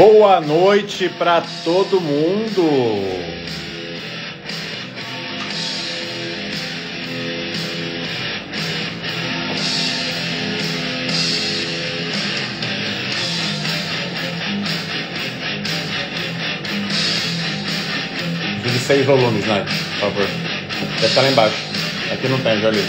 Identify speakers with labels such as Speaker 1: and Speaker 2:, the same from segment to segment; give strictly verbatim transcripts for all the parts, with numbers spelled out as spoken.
Speaker 1: Boa noite para todo mundo. De seis volumes, né? Por favor. Deve estar lá embaixo. Aqui não tem, já li.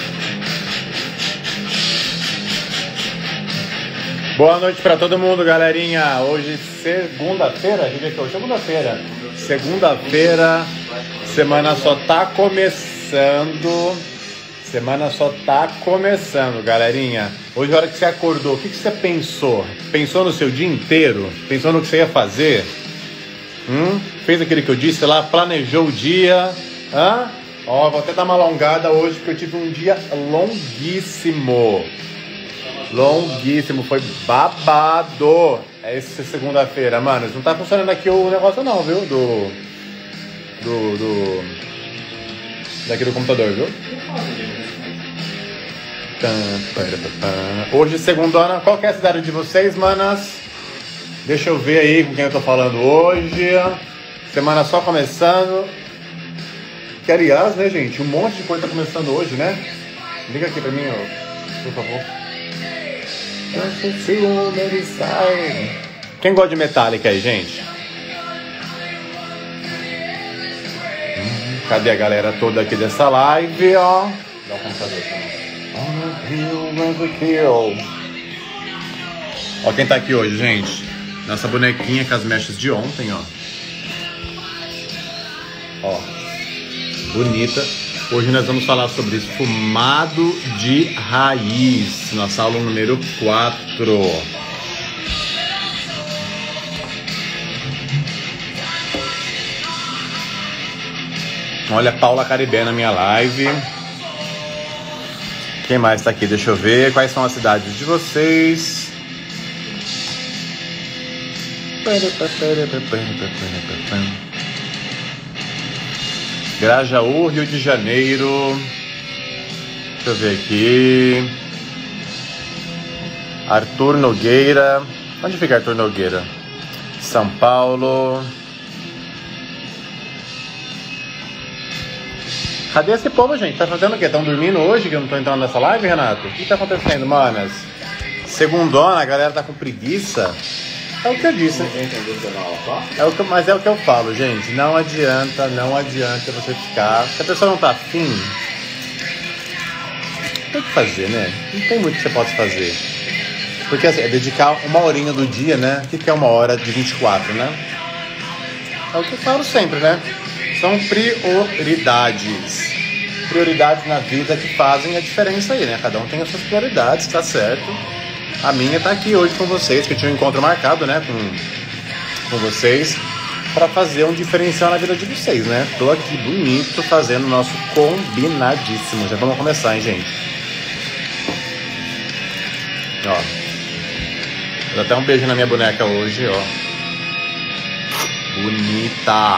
Speaker 1: Boa noite pra todo mundo, galerinha. Hoje, segunda-feira, que dia que é hoje? Segunda-feira. Segunda-feira, semana só tá começando. Semana só tá começando, galerinha. Hoje, a hora que você acordou, o que, que você pensou? Pensou no seu dia inteiro? Pensou no que você ia fazer? Hum? Fez aquilo que eu disse lá, planejou o dia? Hã? Ó, vou até dar uma alongada hoje, porque eu tive um dia longuíssimo. Longuíssimo, foi babado. É essa segunda-feira, mano. Não tá funcionando aqui o negócio não, viu? Do... Do... do... Daqui do computador, viu? Hoje, segundona. Qual que é a cidade de vocês, manas? Deixa eu ver aí com quem eu tô falando hoje. Semana só começando. Que aliás, né, gente? Um monte de coisa tá começando hoje, né? Liga aqui pra mim, ó, por favor. Quem gosta de Metallica aí, gente? Hum, cadê a galera toda aqui dessa live, ó? Dá o computador também. Ó quem tá aqui hoje, gente. Nossa bonequinha com as mechas de ontem, ó. Ó. Bonita. Hoje nós vamos falar sobre esfumado de raiz, nossa aula número quatro. Olha a Paula Caribé na minha live. Quem mais está aqui? Deixa eu ver. Quais são as cidades de vocês? Grajaú, Rio de Janeiro. Deixa eu ver aqui. Arthur Nogueira. Onde fica Arthur Nogueira? São Paulo. Cadê esse povo, gente? Tá fazendo o quê? Estão dormindo hoje que eu não tô entrando nessa live, Renato? O que tá acontecendo, manas? Segundona, a galera tá com preguiça. É o que eu disse. É o que, mas é o que eu falo, gente. Não adianta, não adianta você ficar. Se a pessoa não tá afim, tem o que fazer, né? Não tem muito que você possa fazer. Porque assim, é dedicar uma horinha do dia, né? O que é uma hora de vinte e quatro, né? É o que eu falo sempre, né? São prioridades. Prioridades na vida que fazem a diferença aí, né? Cada um tem as suas prioridades, tá certo? A minha tá aqui hoje com vocês, que eu tinha um encontro marcado, né, com, com vocês, para fazer um diferencial na vida de vocês, né? Tô aqui bonito fazendo o nosso combinadíssimo. Já vamos começar, hein, gente? Ó. Vou dar até um beijo na minha boneca hoje, ó. Bonita.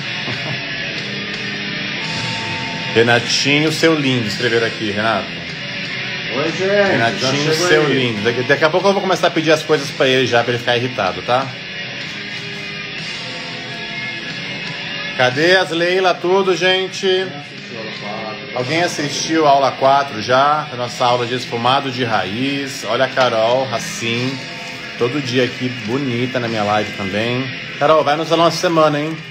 Speaker 1: Renatinho, seu lindo, escreveram aqui, Renato.
Speaker 2: Oi, gente.
Speaker 1: Renatinho, seu aí. Lindo. Daqui, daqui a pouco eu vou começar a pedir as coisas pra ele já, pra ele ficar irritado, tá? Cadê as Leila, tudo, gente? Alguém assistiu a aula quatro já? A nossa aula de esfumado de raiz. Olha a Carol, Racim. Todo dia aqui, bonita na minha live também. Carol, vai nos salão essa semana, hein?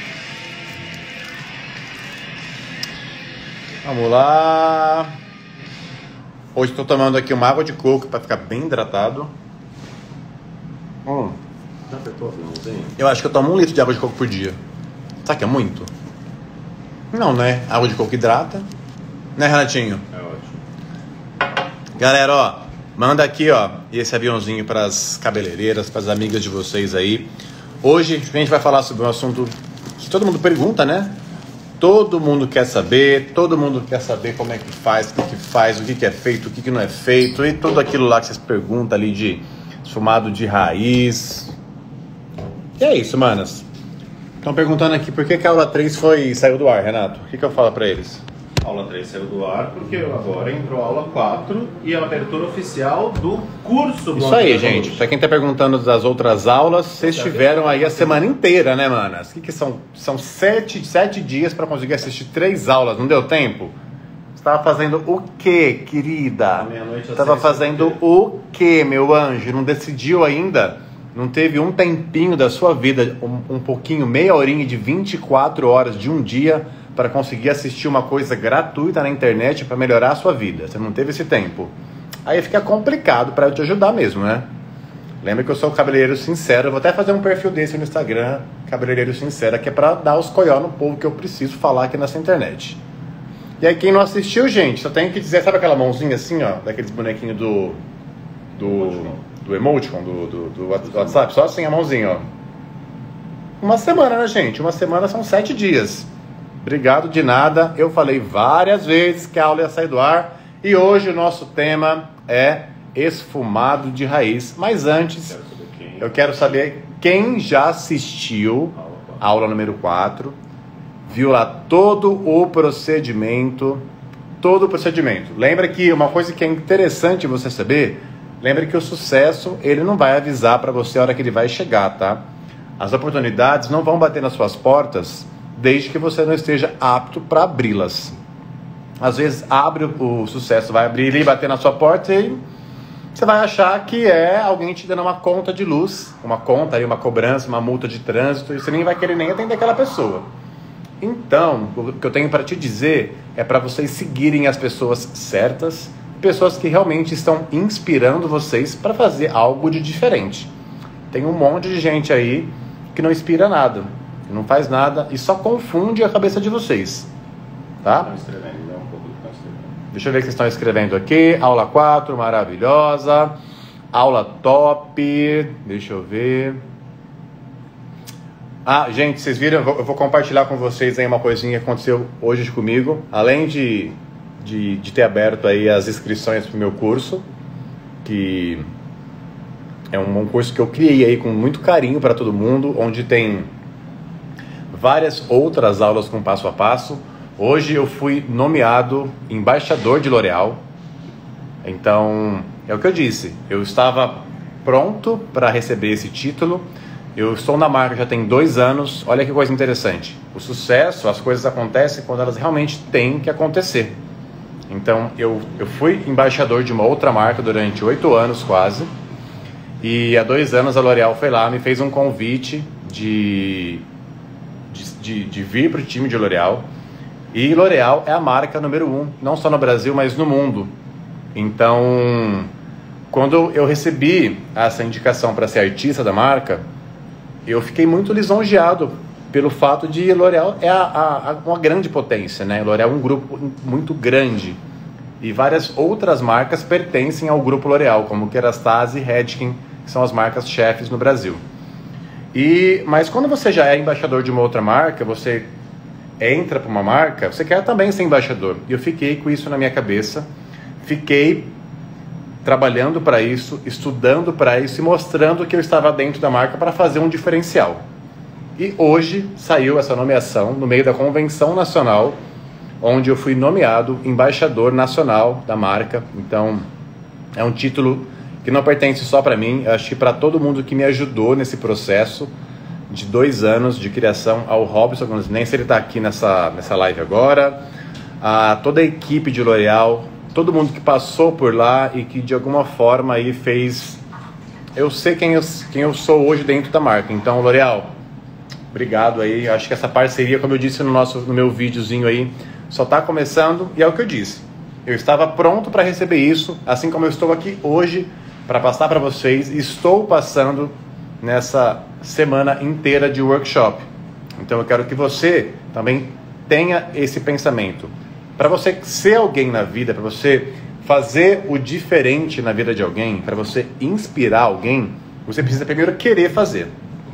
Speaker 1: Vamos lá. Hoje estou tomando aqui uma água de coco para ficar bem hidratado. Hum. Eu acho que eu tomo um litro de água de coco por dia. Sabe que é muito? Não, né? Água de coco hidrata. Né, Renatinho?
Speaker 2: É ótimo.
Speaker 1: Galera, ó, manda aqui, ó, esse aviãozinho para as cabeleireiras, para as amigas de vocês aí. Hoje a gente vai falar sobre um assunto que todo mundo pergunta, né? Todo mundo quer saber, todo mundo quer saber como é que faz, o que, que faz, o que, que é feito, o que, que não é feito, e tudo aquilo lá que vocês perguntam ali de esfumado de raiz. E é isso, manas. Estão perguntando aqui por que, que a aula três foi, saiu do ar, Renato. O que, que eu falo pra eles? Aula três saiu do ar porque agora entrou a aula quatro e a abertura oficial do curso. Isso aí, gente. Pra quem tá perguntando das outras aulas, vocês tiveram aí a semana inteira, né, manas? O que, que são? São sete, sete dias pra conseguir assistir três aulas. Não deu tempo? Você tava fazendo o quê, querida? Você tava fazendo o quê, meu anjo? Não decidiu ainda? Não teve um tempinho da sua vida, um, um pouquinho, meia horinha de vinte e quatro horas de um dia para conseguir assistir uma coisa gratuita na internet para melhorar a sua vida. Você não teve esse tempo. Aí fica complicado para eu te ajudar mesmo, né? Lembra que eu sou o cabeleireiro sincero. Eu vou até fazer um perfil desse no Instagram, cabeleireiro sincero, que é para dar os coió no povo que eu preciso falar aqui nessa internet. E aí quem não assistiu, gente, só tem que dizer, sabe aquela mãozinha assim, ó, daqueles bonequinhos do do, do emoticon, do, do, do WhatsApp? Só assim a mãozinha, ó. Uma semana, né, gente? Uma semana são sete dias. Obrigado de nada. Eu falei várias vezes que a aula ia sair do ar e hoje o nosso tema é esfumado de raiz. Mas antes, eu quero saber quem já assistiu a aula número quatro, viu lá todo o procedimento, todo o procedimento. Lembra que uma coisa que é interessante você saber, lembra que o sucesso, ele não vai avisar para você a hora que ele vai chegar, tá? As oportunidades não vão bater nas suas portas desde que você não esteja apto para abri-las. Às vezes abre o, o sucesso, vai abrir e bater na sua porta e você vai achar que é alguém te dando uma conta de luz, uma conta, uma cobrança, uma multa de trânsito, e você nem vai querer nem atender aquela pessoa. Então, o que eu tenho para te dizer é para vocês seguirem as pessoas certas, pessoas que realmente estão inspirando vocês para fazer algo de diferente. Tem um monte de gente aí que não inspira nada, que não faz nada e só confunde a cabeça de vocês, tá? Estão escrevendo, né? Um pouco do que estão escrevendo. Deixa eu ver o que vocês estão escrevendo aqui. Aula quatro, maravilhosa. Aula top. Deixa eu ver. Ah, gente, vocês viram? Eu vou, eu vou compartilhar com vocês aí uma coisinha que aconteceu hoje comigo. Além de, de, de ter aberto aí as inscrições para o meu curso, que é um, um curso que eu criei aí com muito carinho para todo mundo, onde tem várias outras aulas com passo a passo. Hoje eu fui nomeado embaixador de L'Oréal. Então, é o que eu disse. Eu estava pronto para receber esse título. Eu estou na marca já tem dois anos. Olha que coisa interessante. O sucesso, as coisas acontecem quando elas realmente têm que acontecer. Então, eu, eu fui embaixador de uma outra marca durante oito anos quase. E há dois anos a L'Oréal foi lá, me fez um convite de... De, de, de vir para o time de L'Oréal. E L'Oréal é a marca número um, não só no Brasil, mas no mundo. Então, quando eu recebi essa indicação para ser artista da marca, eu fiquei muito lisonjeado pelo fato de L'Oréal é a, a, a, uma grande potência, né? L'Oréal é um grupo muito grande. E várias outras marcas pertencem ao grupo L'Oréal, como Kerastase e Redken, que são as marcas chefes no Brasil. E, mas quando você já é embaixador de uma outra marca, você entra para uma marca, você quer também ser embaixador. E eu fiquei com isso na minha cabeça, fiquei trabalhando para isso, estudando para isso e mostrando que eu estava dentro da marca para fazer um diferencial. E hoje saiu essa nomeação no meio da convenção nacional, onde eu fui nomeado embaixador nacional da marca. Então, é um título que não pertence só para mim, eu acho que para todo mundo que me ajudou nesse processo de dois anos de criação, ao Robson, nem se ele está aqui nessa, nessa live agora, a toda a equipe de L'Oréal, todo mundo que passou por lá e que de alguma forma aí fez eu ser quem eu, quem eu sou hoje dentro da marca. Então, L'Oréal, obrigado aí, acho que essa parceria, como eu disse no, nosso, no meu videozinho aí, só está começando e é o que eu disse. Eu estava pronto para receber isso, assim como eu estou aqui hoje, para passar para vocês. Estou passando nessa semana inteira de workshop. Então eu quero que você também tenha esse pensamento. Para você ser alguém na vida, para você fazer o diferente na vida de alguém, para você inspirar alguém, você precisa primeiro querer fazer.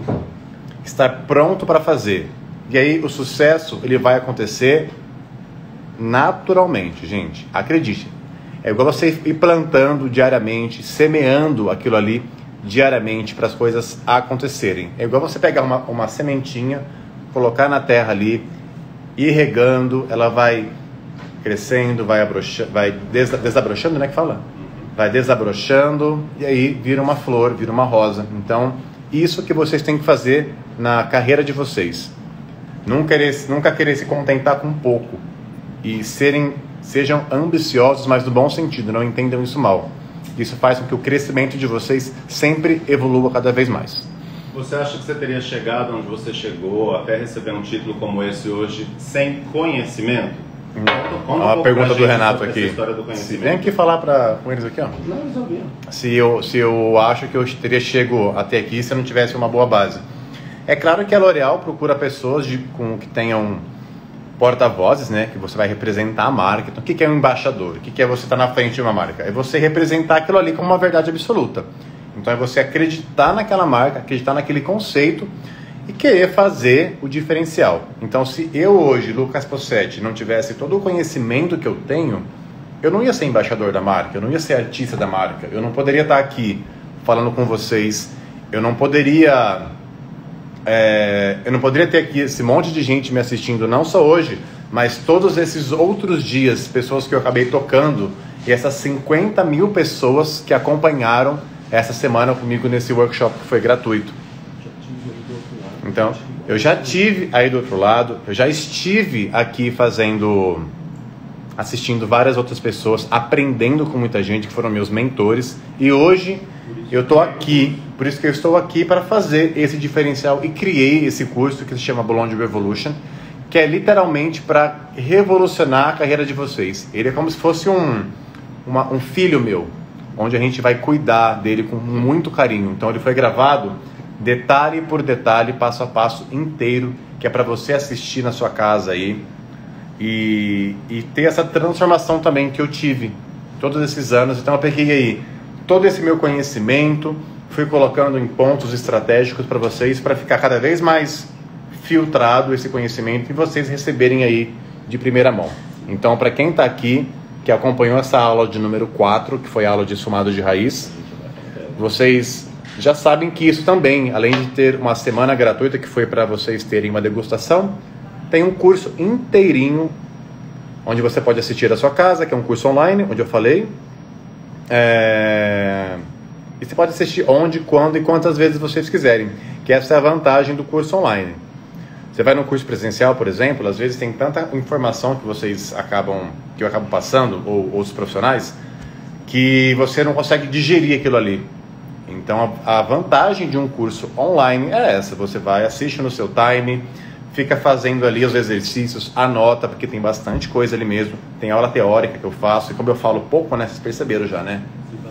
Speaker 1: Estar pronto para fazer. E aí o sucesso, ele vai acontecer naturalmente, gente. Acredite. É igual você ir plantando diariamente, semeando aquilo ali diariamente para as coisas acontecerem. É igual você pegar uma, uma sementinha, colocar na terra ali, ir regando, ela vai crescendo, vai, abrocha, vai des, desabrochando, né, que fala? Vai desabrochando e aí vira uma flor, vira uma rosa. Então, isso que vocês têm que fazer na carreira de vocês. Nunca querer, nunca querer se contentar com pouco e serem, sejam ambiciosos, mas no bom sentido, não entendam isso mal. Isso faz com que o crescimento de vocês sempre evolua cada vez mais.
Speaker 2: Você acha que você teria chegado onde você chegou, até receber um título como esse hoje, sem conhecimento?
Speaker 1: Hum. Conta uma um pergunta do Renato aqui.
Speaker 2: Do
Speaker 1: Vem aqui falar pra, com eles aqui, ó.
Speaker 2: Não, eles ouviram.
Speaker 1: Se eu, se eu acho que eu teria chego até aqui se eu não tivesse uma boa base. É claro que a L'Oréal procura pessoas de, com, que tenham porta-vozes, né? Que você vai representar a marca. Então, o que é um embaixador? O que é você estar na frente de uma marca? É você representar aquilo ali como uma verdade absoluta. Então, é você acreditar naquela marca, acreditar naquele conceito e querer fazer o diferencial. Então, se eu hoje, Lucas Possetti, não tivesse todo o conhecimento que eu tenho, eu não ia ser embaixador da marca, eu não ia ser artista da marca, eu não poderia estar aqui falando com vocês, eu não poderia... É, eu não poderia ter aqui esse monte de gente me assistindo, não só hoje, mas todos esses outros dias, pessoas que eu acabei tocando, e essas cinquenta mil pessoas que acompanharam essa semana comigo nesse workshop que foi gratuito. Então, eu já tive aí do outro lado, eu já estive aqui fazendo, assistindo várias outras pessoas, aprendendo com muita gente que foram meus mentores, e hoje eu estou aqui, por isso que eu estou aqui para fazer esse diferencial e criei esse curso que se chama Blonde Revolution, que é literalmente para revolucionar a carreira de vocês. Ele é como se fosse um, uma, um filho meu, onde a gente vai cuidar dele com muito carinho. Então ele foi gravado detalhe por detalhe, passo a passo inteiro, que é para você assistir na sua casa aí e, e ter essa transformação também que eu tive todos esses anos. Então eu peguei aí todo esse meu conhecimento, fui colocando em pontos estratégicos para vocês, para ficar cada vez mais filtrado esse conhecimento e vocês receberem aí de primeira mão. Então, para quem está aqui, que acompanhou essa aula de número quatro, que foi a aula de esfumado de raiz, vocês já sabem que isso também, além de ter uma semana gratuita que foi para vocês terem uma degustação, tem um curso inteirinho, onde você pode assistir da sua casa, que é um curso online, onde eu falei. É... E você pode assistir onde, quando e quantas vezes vocês quiserem, que essa é a vantagem do curso online. Você vai no curso presencial, por exemplo, às vezes tem tanta informação que vocês acabam, que eu acabo passando, ou outros profissionais, que você não consegue digerir aquilo ali. Então a, a vantagem de um curso online é essa: você vai, assiste no seu time, fica fazendo ali os exercícios, anota, porque tem bastante coisa ali mesmo. Tem aula teórica que eu faço, e como eu falo pouco, né, vocês perceberam já, né?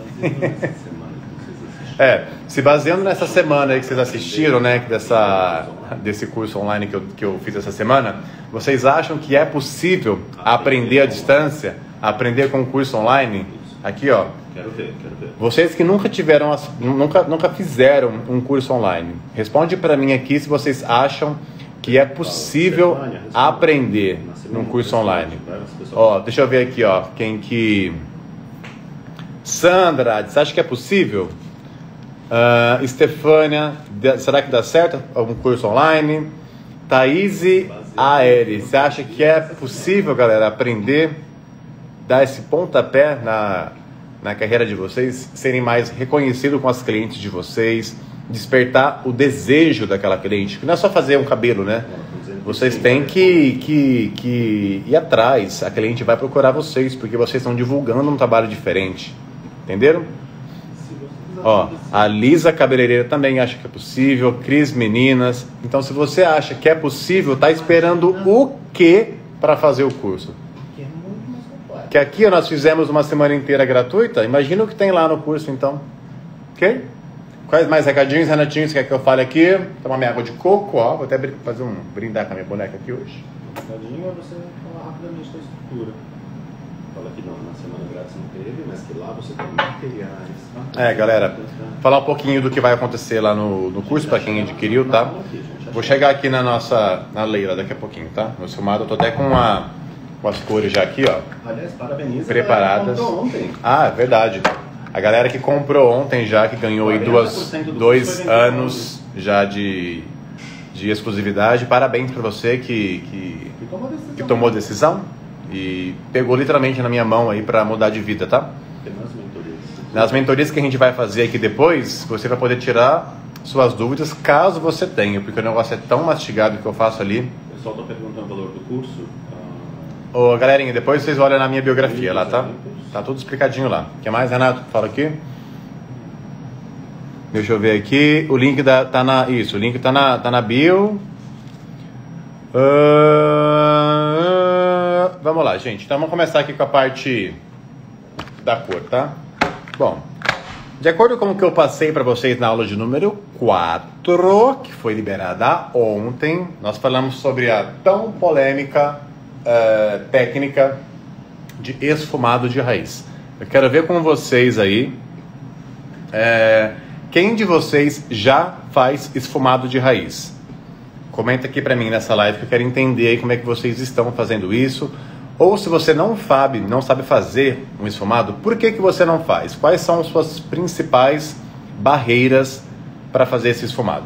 Speaker 1: É, se baseando nessa semana aí que vocês assistiram, né, dessa, desse curso online que eu, que eu fiz essa semana, vocês acham que é possível aprender à distância, aprender com um curso online? Aqui, ó.
Speaker 2: Quero ver, quero ver.
Speaker 1: Vocês que nunca tiveram, nunca, nunca fizeram um curso online, responde para mim aqui se vocês acham que é possível aprender num curso online. Ó, deixa eu ver aqui, ó, quem que... Sandra, você acha que é possível? Uh, Estefânia, será que dá certo algum curso online? Thaís Aere, você acha que é possível, galera, aprender, dar esse pontapé na, na carreira de vocês, serem mais reconhecidos com as clientes de vocês, despertar o desejo daquela cliente? Não é só fazer um cabelo, né? Vocês têm que, que, que ir atrás, a cliente vai procurar vocês, porque vocês estão divulgando um trabalho diferente, entenderam? Ó, a Lisa Cabeleireira também acha que é possível, Cris Meninas. Então, se você acha que é possível, tá esperando o que para fazer o curso? Que aqui nós fizemos uma semana inteira gratuita. Imagina o que tem lá no curso, então. Ok? Quais mais recadinhos, Renatinho? Você quer que eu fale aqui? Tomar minha água de coco, ó. Vou até fazer um brindar com a minha boneca aqui hoje.
Speaker 2: Recadinho é você falar rapidamente da estrutura. Fala que não, na semana grátis não teve, mas que lá você tem materiais.
Speaker 1: É, galera, falar um pouquinho do que vai acontecer lá no, no curso para quem adquiriu, tá? Vou chegar aqui na nossa, na Leila daqui a pouquinho, tá? No filmado, eu tô até com, a, com as cores já aqui, ó.
Speaker 2: Aliás, parabeniza.
Speaker 1: Preparadas.
Speaker 2: Ontem.
Speaker 1: Ah, é verdade. A galera que comprou ontem já, que ganhou aí duas, dois anos já de, de exclusividade. Parabéns para você que, que, que tomou decisão. e pegou literalmente na minha mão aí para mudar de vida, tá?
Speaker 2: Nas mentorias.
Speaker 1: Nas mentorias que a gente vai fazer aqui depois, você vai poder tirar suas dúvidas, caso você tenha, porque o negócio é tão mastigado que eu faço ali.
Speaker 2: O pessoal está perguntando o valor do curso. Ah...
Speaker 1: Ô, galerinha, depois vocês olham na minha biografia lá, tá? Tá tudo explicadinho lá. O que mais, Renato? Fala aqui. Deixa eu ver aqui. O link da, tá na... Isso, o link tá na, tá na bio. Uh, vamos lá, gente. Então vamos começar aqui com a parte da cor, tá? Bom, de acordo com o que eu passei para vocês na aula de número quatro, que foi liberada ontem, nós falamos sobre a tão polêmica uh, técnica de esfumado de raiz. Eu quero ver com vocês aí, é, quem de vocês já faz esfumado de raiz? Comenta aqui pra mim nessa live que eu quero entender aí como é que vocês estão fazendo isso. Ou se você não sabe, não sabe fazer um esfumado, por que que você não faz? Quais são as suas principais barreiras para fazer esse esfumado?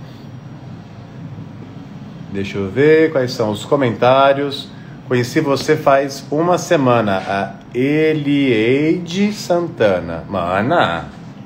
Speaker 1: Deixa eu ver quais são os comentários. Conheci você faz uma semana, a Elieide Santana. Mana,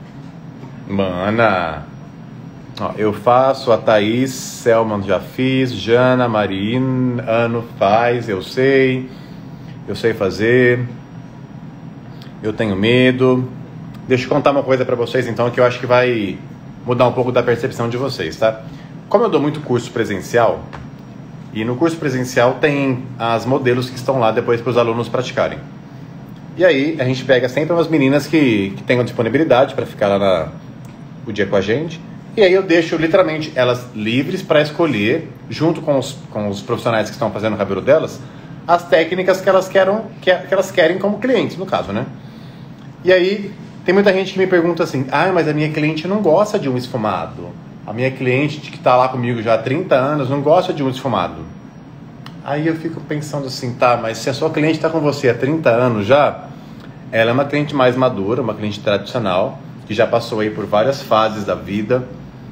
Speaker 1: mana. Ó, eu faço, a Thaís Selman já fiz, Jana, Mariano faz, eu sei, eu sei fazer, eu tenho medo. Deixa eu contar uma coisa pra vocês então, que eu acho que vai mudar um pouco da percepção de vocês, tá? Como eu dou muito curso presencial, e no curso presencial tem as modelos que estão lá depois para os alunos praticarem. E aí a gente pega sempre umas meninas que, que tenham disponibilidade para ficar lá na, o dia com a gente. E aí eu deixo literalmente elas livres para escolher, junto com os, com os profissionais que estão fazendo o cabelo delas, as técnicas que elas, querem, que, que elas querem como clientes, no caso, né? E aí tem muita gente que me pergunta assim, ah, mas a minha cliente não gosta de um esfumado. A minha cliente que está lá comigo já há trinta anos não gosta de um esfumado. Aí eu fico pensando assim, tá, mas se a sua cliente está com você há trinta anos já, ela é uma cliente mais madura, uma cliente tradicional, que já passou aí por várias fases da vida,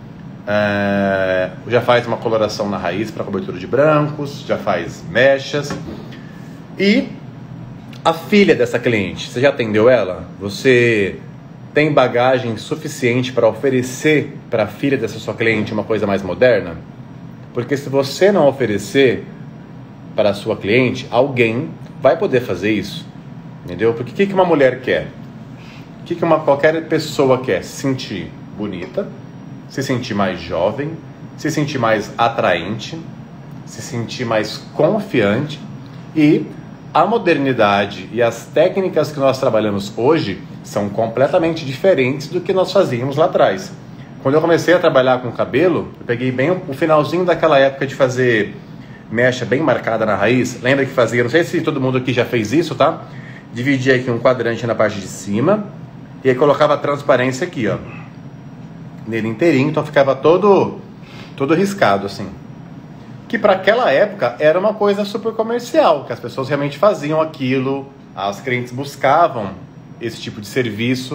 Speaker 1: é, já faz uma coloração na raiz para cobertura de brancos, já faz mechas. E a filha dessa cliente, você já atendeu ela? Você tem bagagem suficiente para oferecer para a filha dessa sua cliente uma coisa mais moderna? Porque se você não oferecer para a sua cliente, alguém vai poder fazer isso, entendeu? Porque o que, que uma mulher quer? O que, que uma, qualquer pessoa quer? Se sentir bonita, se sentir mais jovem, se sentir mais atraente, se sentir mais confiante. E a modernidade e as técnicas que nós trabalhamos hoje são completamente diferentes do que nós fazíamos lá atrás. Quando eu comecei a trabalhar com cabelo, eu peguei bem o finalzinho daquela época de fazer mecha bem marcada na raiz. Lembra que fazia, não sei se todo mundo aqui já fez isso, tá? Dividia aqui um quadrante na parte de cima e aí colocava a transparência aqui, ó, nele inteirinho, então ficava todo, todo riscado assim. Que para aquela época era uma coisa super comercial, que as pessoas realmente faziam aquilo, as clientes buscavam esse tipo de serviço.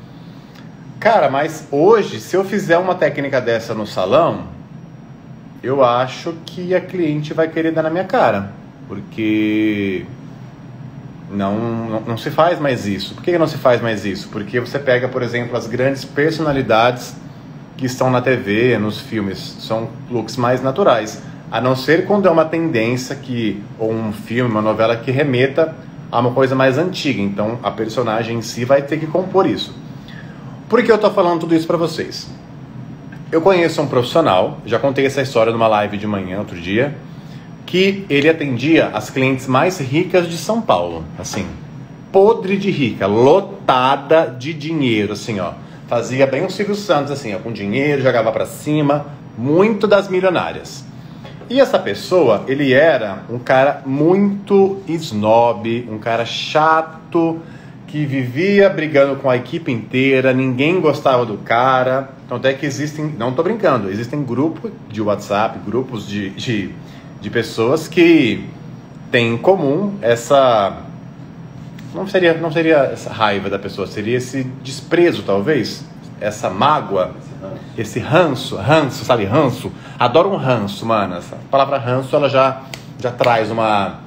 Speaker 1: Cara, mas hoje, se eu fizer uma técnica dessa no salão, eu acho que a cliente vai querer dar na minha cara, porque não, não, não se faz mais isso. Por que não se faz mais isso? Porque você pega, por exemplo, as grandes personalidades que estão na T V, nos filmes, são looks mais naturais. A não ser quando é uma tendência que, ou um filme, uma novela que remeta a uma coisa mais antiga. Então a personagem em si vai ter que compor isso. Por que eu tô falando tudo isso pra vocês? Eu conheço um profissional, já contei essa história numa live de manhã, outro dia, que ele atendia as clientes mais ricas de São Paulo, assim, podre de rica, lotada de dinheiro, assim, ó. Fazia bem o Silvio Santos, assim, ó, com dinheiro, jogava pra cima, muito das milionárias. E essa pessoa, ele era um cara muito snob, um cara chato, que vivia brigando com a equipe inteira, ninguém gostava do cara. Tanto é que existem, não tô brincando, existem grupos de WhatsApp, grupos de, de, de pessoas que têm em comum essa... Não seria, não seria essa raiva da pessoa, seria esse desprezo, talvez, essa mágoa, esse ranço, ranço, sabe, ranço? Adoro um ranço, mano. Essa palavra ranço, ela já, já traz uma,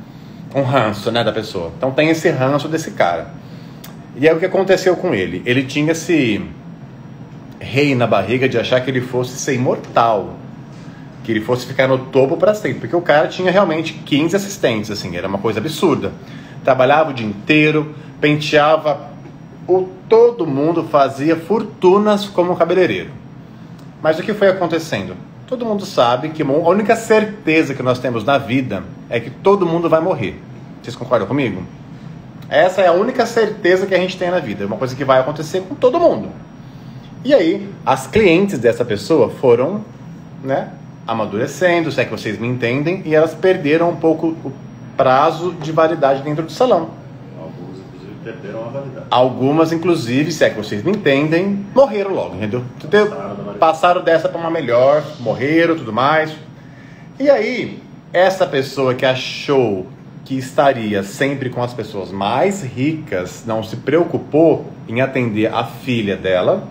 Speaker 1: um ranço, né, da pessoa. Então tem esse ranço desse cara. E aí o que aconteceu com ele? Ele tinha esse rei na barriga de achar que ele fosse ser imortal, que ele fosse ficar no topo para sempre, porque o cara tinha realmente quinze assistentes, assim, era uma coisa absurda. Trabalhava o dia inteiro, penteava o todo mundo, fazia fortunas como cabeleireiro. Mas o que foi acontecendo? Todo mundo sabe que a única certeza que nós temos na vida é que todo mundo vai morrer. Vocês concordam comigo? Essa é a única certeza que a gente tem na vida. É uma coisa que vai acontecer com todo mundo. E aí, as clientes dessa pessoa foram, né, amadurecendo, se é que vocês me entendem, e elas perderam um pouco o prazo de validade dentro do salão.
Speaker 2: Algumas, inclusive, perderam a validade.
Speaker 1: Algumas, inclusive, se é que vocês me entendem, morreram logo, entendeu? Passaram, Passaram dessa para uma melhor, morreram, tudo mais. E aí, essa pessoa que achou que estaria sempre com as pessoas mais ricas, não se preocupou em atender a filha dela,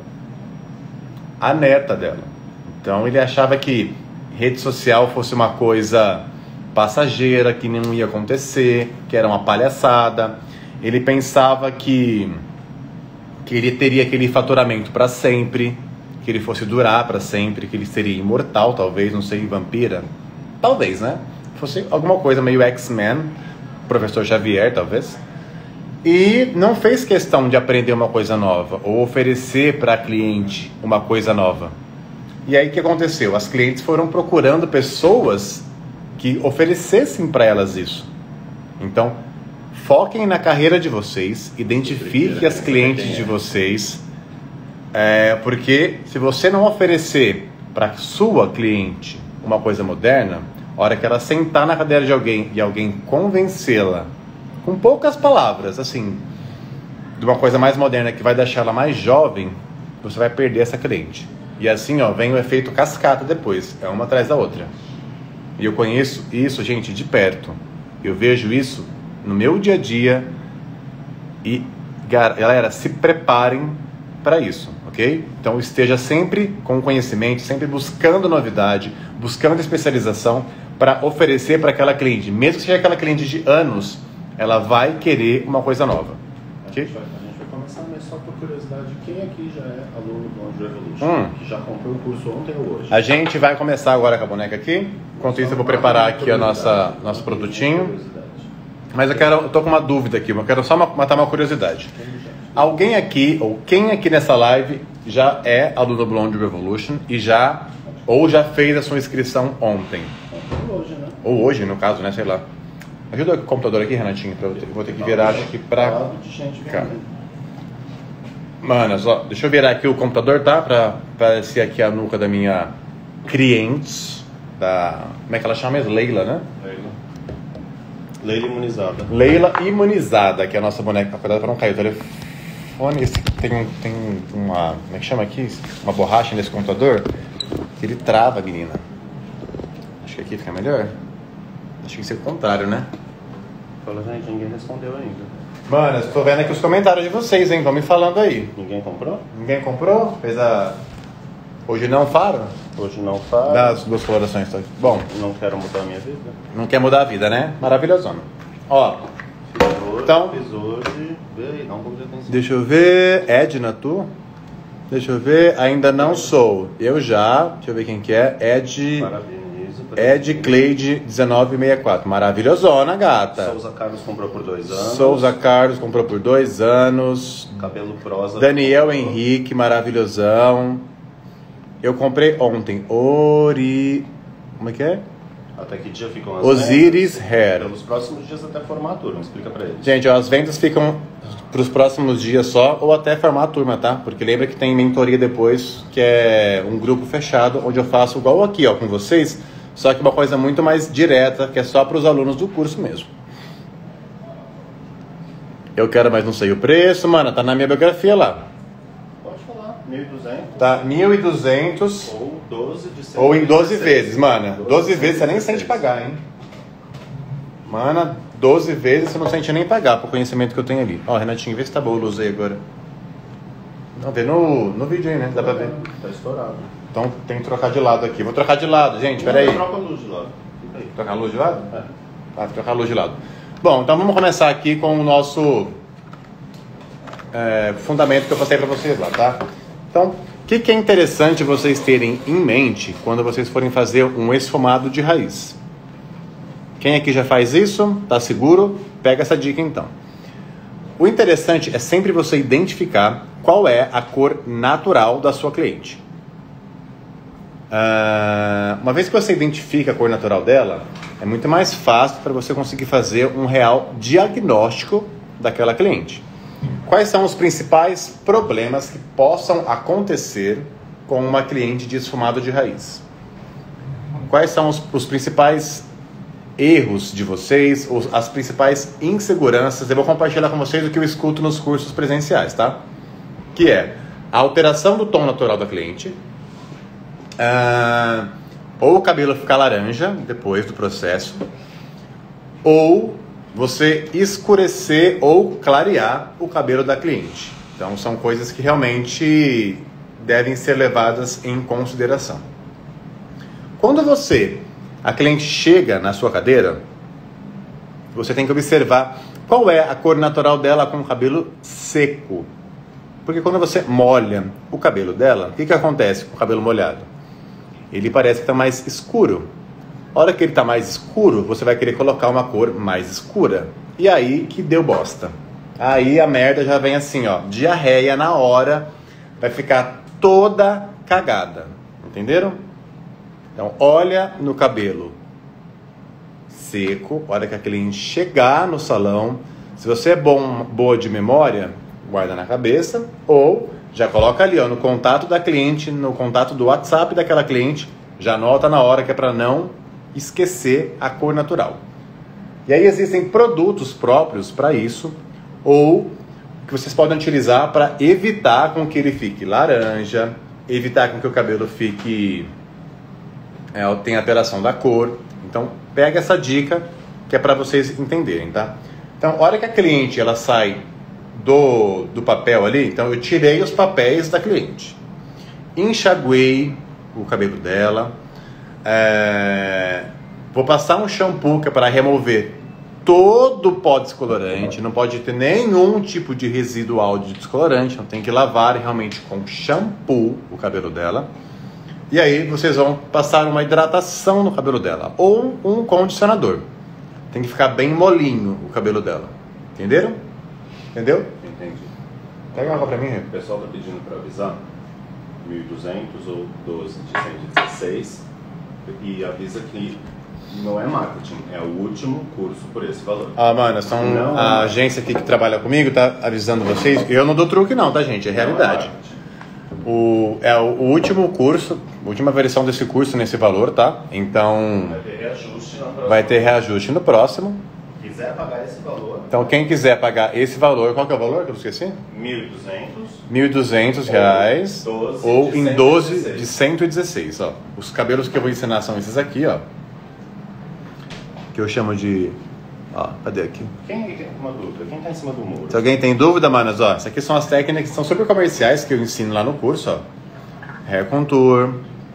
Speaker 1: a neta dela. Então ele achava que rede social fosse uma coisa passageira, que não ia acontecer, que era uma palhaçada. Ele pensava que, que ele teria aquele faturamento para sempre, que ele fosse durar para sempre, que ele seria imortal, talvez, não sei, vampira. Talvez, né? Fosse alguma coisa meio X-Men, professor Xavier, talvez. E não fez questão de aprender uma coisa nova, ou oferecer para a cliente uma coisa nova. E aí o que aconteceu? As clientes foram procurando pessoas que oferecessem para elas isso. Então, foquem na carreira de vocês, identifiquem as clientes de vocês, é, porque se você não oferecer para sua cliente uma coisa moderna, a hora que ela sentar na cadeira de alguém e alguém convencê-la, com poucas palavras, assim, de uma coisa mais moderna que vai deixar ela mais jovem, você vai perder essa cliente. E assim, ó, vem o efeito cascata depois, é uma atrás da outra. E eu conheço isso, gente, de perto. Eu vejo isso no meu dia a dia. E, galera, se preparem para isso, ok? Então esteja sempre com conhecimento, sempre buscando novidade, buscando especialização para oferecer para aquela cliente. Mesmo que seja aquela cliente de anos, ela vai querer uma coisa nova. Okay?
Speaker 2: A gente vai, a gente vai começar, mas só por curiosidade, quem aqui já é aluno do Blonde Revolution?
Speaker 1: Hum.
Speaker 2: Que já comprou o curso ontem ou hoje?
Speaker 1: A gente vai começar agora com a boneca aqui. Enquanto isso eu vou preparar aqui a nossa, nosso produtinho. Mas eu quero, eu tô com uma dúvida aqui, eu quero só matar uma curiosidade. Alguém aqui, ou quem aqui nessa live já é aluno do Blonde Revolution e já, ou já fez a sua inscrição ontem?
Speaker 2: Ou hoje, né?
Speaker 1: Ou hoje, no caso, né? Sei lá. Ajuda o computador aqui, Renatinho, pra eu ter, vou ter que virar acho que pra cá. Mano, só, deixa eu virar aqui o computador, tá? Pra aparecer aqui a nuca da minha cliente, da... Como é que ela chama mesmo? Leila, né?
Speaker 2: Leila. Leila imunizada.
Speaker 1: Leila imunizada, que é a nossa boneca. Cuidado pra não cair o telefone. Esse tem, um, tem uma... Como é que chama aqui? Uma borracha nesse computador. Que ele trava, menina. Acho que aqui fica melhor. Acho que isso é o contrário, né?
Speaker 2: Fala, gente, ninguém respondeu ainda.
Speaker 1: Mano, eu tô vendo aqui os comentários de vocês, hein? Vão me falando aí.
Speaker 2: Ninguém comprou?
Speaker 1: Ninguém comprou? Fez a... Hoje não faro?
Speaker 2: Hoje não faz.
Speaker 1: Das duas colorações. Tá? Bom.
Speaker 2: Não quero mudar a minha vida.
Speaker 1: Não quer mudar a vida, né? Maravilhosona. Ó.
Speaker 2: Fiz hoje,
Speaker 1: então,
Speaker 2: fiz hoje. Vê aí, dá um pouco de atenção.
Speaker 1: Deixa eu ver. Edna, tu? Deixa eu ver. Ainda não sou. Eu já. Deixa eu ver quem que é. Ed...
Speaker 2: Parabenizo.
Speaker 1: Ed Cleide dezenove sessenta e quatro. Maravilhosona, gata.
Speaker 2: Souza Carlos comprou por dois anos.
Speaker 1: Souza Carlos comprou por dois anos.
Speaker 2: Cabelo prosa.
Speaker 1: Daniel Henrique, maravilhosão. Eu comprei ontem. Ori... Como é que é?
Speaker 2: Até que dia ficam as
Speaker 1: Osiris
Speaker 2: vendas?
Speaker 1: Hair.
Speaker 2: Pelos próximos dias até formar a turma. Explica pra eles.
Speaker 1: Gente, ó, as vendas ficam pros próximos dias só ou até formar a turma, tá? Porque lembra que tem mentoria depois, que é um grupo fechado, onde eu faço igual aqui, ó, com vocês, só que uma coisa muito mais direta, que é só pros alunos do curso mesmo. Eu quero, mas não sei o preço, mano, tá na minha biografia lá.
Speaker 2: Pode falar. mil e duzentos.
Speaker 1: Tá, mil e duzentos.
Speaker 2: Ou doze de cento
Speaker 1: Ou em doze vezes, mano.
Speaker 2: doze
Speaker 1: doze vezes você nem sente pagar, hein? Mana, doze vezes você não sente nem pagar pro conhecimento que eu tenho ali. Ó, Renatinho, vê se tá boa a luz aí agora. Não, vê no, no vídeo aí, né? Dá pra ver.
Speaker 2: Tá estourado.
Speaker 1: Então tem que trocar de lado aqui. Vou trocar de lado, gente, peraí.
Speaker 2: Troca a luz de lado. Fica aí.
Speaker 1: Trocar a luz de lado?
Speaker 2: É.
Speaker 1: Tá, trocar a luz de lado. Bom, então vamos começar aqui com o nosso é, fundamento que eu passei para vocês lá, tá? Então, o que, que é interessante vocês terem em mente quando vocês forem fazer um esfumado de raiz? Quem aqui já faz isso? Tá seguro? Pega essa dica então. O interessante é sempre você identificar qual é a cor natural da sua cliente. Uh, uma vez que você identifica a cor natural dela, é muito mais fácil para você conseguir fazer um real diagnóstico daquela cliente. Quais são os principais problemas que possam acontecer com uma cliente de esfumado de raiz? Quais são os, os principais erros de vocês, os, as principais inseguranças? Eu vou compartilhar com vocês o que eu escuto nos cursos presenciais, tá? Que é a alteração do tom natural da cliente, uh, ou o cabelo ficar laranja depois do processo, ou você escurecer ou clarear o cabelo da cliente. Então são coisas que realmente devem ser levadas em consideração. Quando você, a cliente chega na sua cadeira, você tem que observar qual é a cor natural dela com o cabelo seco. Porque quando você molha o cabelo dela, o que, que acontece com o cabelo molhado? Ele parece que está mais escuro. A hora que ele está mais escuro, você vai querer colocar uma cor mais escura. E aí que deu bosta. Aí a merda já vem assim, ó, diarreia na hora, vai ficar toda cagada. Entenderam? Então, olha no cabelo seco, a hora que a cliente chegar no salão. Se você é bom, boa de memória, guarda na cabeça, ou já coloca ali, ó, no contato da cliente, no contato do WhatsApp daquela cliente, já anota na hora, que é para não esquecer a cor natural. E aí existem produtos próprios para isso, ou que vocês podem utilizar para evitar com que ele fique laranja, evitar com que o cabelo fique é, tenha alteração da cor. Então pega essa dica que é para vocês entenderem, tá? Então, a hora que a cliente ela sai do, do papel ali, então eu tirei os papéis da cliente, enxaguei o cabelo dela, é, vou passar um shampoo que é para remover todo o pó descolorante, não pode ter nenhum tipo de residual de descolorante, não tem que lavar realmente com shampoo o cabelo dela. E aí vocês vão passar uma hidratação no cabelo dela, ou um condicionador. Tem que ficar bem molinho o cabelo dela. Entenderam? Entendeu?
Speaker 2: Entendi.
Speaker 1: Pega uma água pra mim.
Speaker 2: O pessoal tá pedindo para avisar mil e duzentos ou doze de cento e dezesseis, e avisa que não é marketing, é o último curso por esse valor.
Speaker 1: Ah, mano, são
Speaker 2: Não,
Speaker 1: a agência aqui que trabalha comigo, tá avisando vocês. Eu não dou truque não, tá, gente? É realidade. O, é o último curso, a última versão desse curso nesse valor, tá? Então
Speaker 2: Vai ter reajuste na próxima.
Speaker 1: vai ter reajuste no próximo.
Speaker 2: Quiser pagar esse valor,
Speaker 1: Então quem quiser pagar esse valor, qual que é o valor que eu esqueci?
Speaker 2: mil e duzentos.
Speaker 1: mil e duzentos reais
Speaker 2: doze
Speaker 1: ou
Speaker 2: de
Speaker 1: em
Speaker 2: cento e
Speaker 1: doze
Speaker 2: dezesseis.
Speaker 1: de cento e dezesseis, ó. Os cabelos que eu vou ensinar são esses aqui, ó. Que eu chamo de... Ó, cadê aqui?
Speaker 2: Quem tem uma dúvida? Quem tá em cima do muro?
Speaker 1: Se alguém tem dúvida, manos, ó, essas aqui são as técnicas que são super comerciais que eu ensino lá no curso, ó. Hair Contour,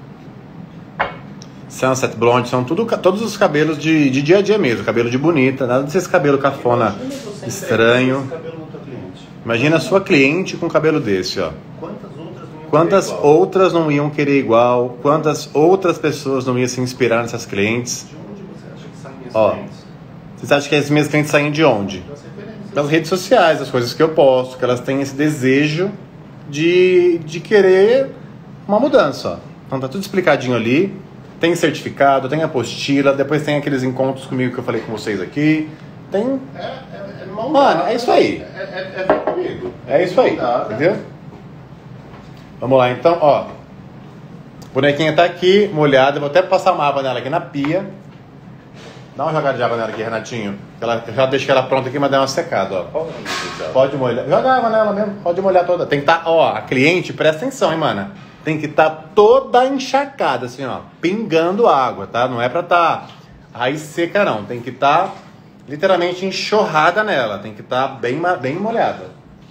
Speaker 1: Sunset Blonde, são tudo, todos os cabelos de, de dia a dia mesmo, cabelo de bonita, nada desses cabelo cafona estranho.
Speaker 2: Esse cabelo na tua cliente.
Speaker 1: Imagina a sua cliente com cabelo desse, ó.
Speaker 2: Quantas outras não iam
Speaker 1: Quantas
Speaker 2: querer igual?
Speaker 1: outras não iam querer igual? Quantas outras pessoas não iam se inspirar nessas clientes?
Speaker 2: De onde você acha que saem as
Speaker 1: Ó.
Speaker 2: clientes?
Speaker 1: Vocês acham que as minhas clientes saem de onde?
Speaker 2: Das referências.
Speaker 1: Das redes sociais, das coisas que eu posto, que elas têm esse desejo de, de querer uma mudança, ó. Então tá tudo explicadinho ali, tem certificado, tem apostila, depois tem aqueles encontros comigo que eu falei com vocês aqui, tem...
Speaker 2: É, é, é mão
Speaker 1: Mano,
Speaker 2: dada.
Speaker 1: é isso aí.
Speaker 2: É, é, é ver comigo.
Speaker 1: É isso aí,
Speaker 2: Mão dada.
Speaker 1: entendeu? Vamos lá, então, ó. A bonequinha tá aqui, molhada, eu vou até passar uma água nela aqui na pia. Dá uma jogada de água nela aqui, Renatinho. Ela, eu já deixei ela pronta aqui, mas dá uma secada, ó.
Speaker 2: Qual é o nome dela?
Speaker 1: Pode molhar. Joga água nela mesmo, pode molhar toda. Tem que estar, tá, ó, a cliente, presta atenção, hein, mana. Tem que estar tá toda encharcada, assim, ó, pingando água, tá? Não é pra tá raiz seca, não. Tem que estar tá, literalmente enxurrada nela. Tem que estar tá bem, bem molhada.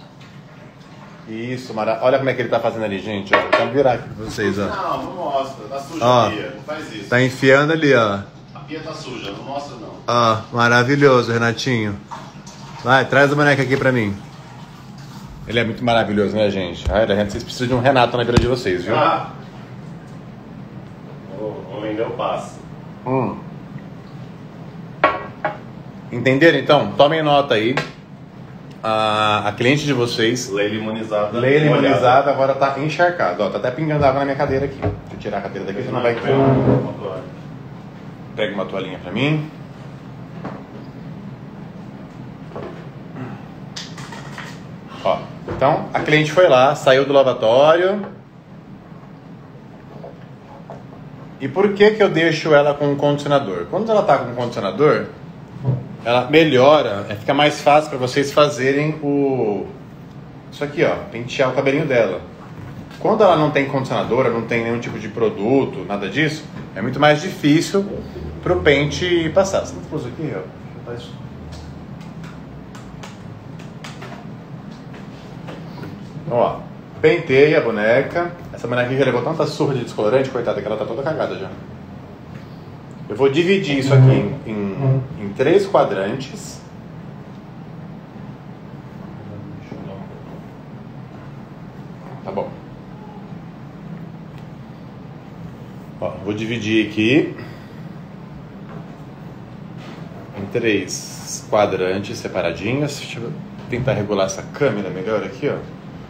Speaker 1: Isso, mara... Olha como é que ele tá fazendo ali, gente. Ó. Vou virar aqui pra vocês, ó.
Speaker 2: Não, não mostra. Tá sujo
Speaker 1: Ó.
Speaker 2: aqui. Não faz isso.
Speaker 1: Tá enfiando ali, ó.
Speaker 2: pia tá suja, não mostra não.
Speaker 1: Ah, maravilhoso, Renatinho. Vai, traz a boneca aqui pra mim. Ele é muito maravilhoso, né, gente? Ai, da gente, vocês precisam de um Renato na vida de vocês, viu?
Speaker 2: Ah. O homem deu passe.
Speaker 1: Hum. Entenderam, então? Tomem nota aí. A, a cliente de vocês...
Speaker 2: Leila imunizada.
Speaker 1: Leila imunizada agora tá encharcada. Ó, tá até pingando água na minha cadeira aqui. Deixa eu tirar a cadeira daqui, senão vai... Pega uma toalhinha pra mim. Ó, então a cliente foi lá, saiu do lavatório. E por que que eu deixo ela com o condicionador? Quando ela tá com o condicionador, ela melhora, fica mais fácil para vocês fazerem o... Isso aqui, ó, pentear o cabelinho dela. Quando ela não tem condicionador, não tem nenhum tipo de produto, nada disso, é muito mais difícil pro pente passar. Você não pôs aqui, ó? Deixa eu Então, ó, pentei a boneca. Essa boneca aqui já levou tanta surra de descolorante, coitada, que ela tá toda cagada já. Eu vou dividir isso aqui em, em, em três quadrantes. Tá bom. Ó, vou dividir aqui em três quadrantes separadinhos. Deixa eu tentar regular essa câmera melhor aqui, ó.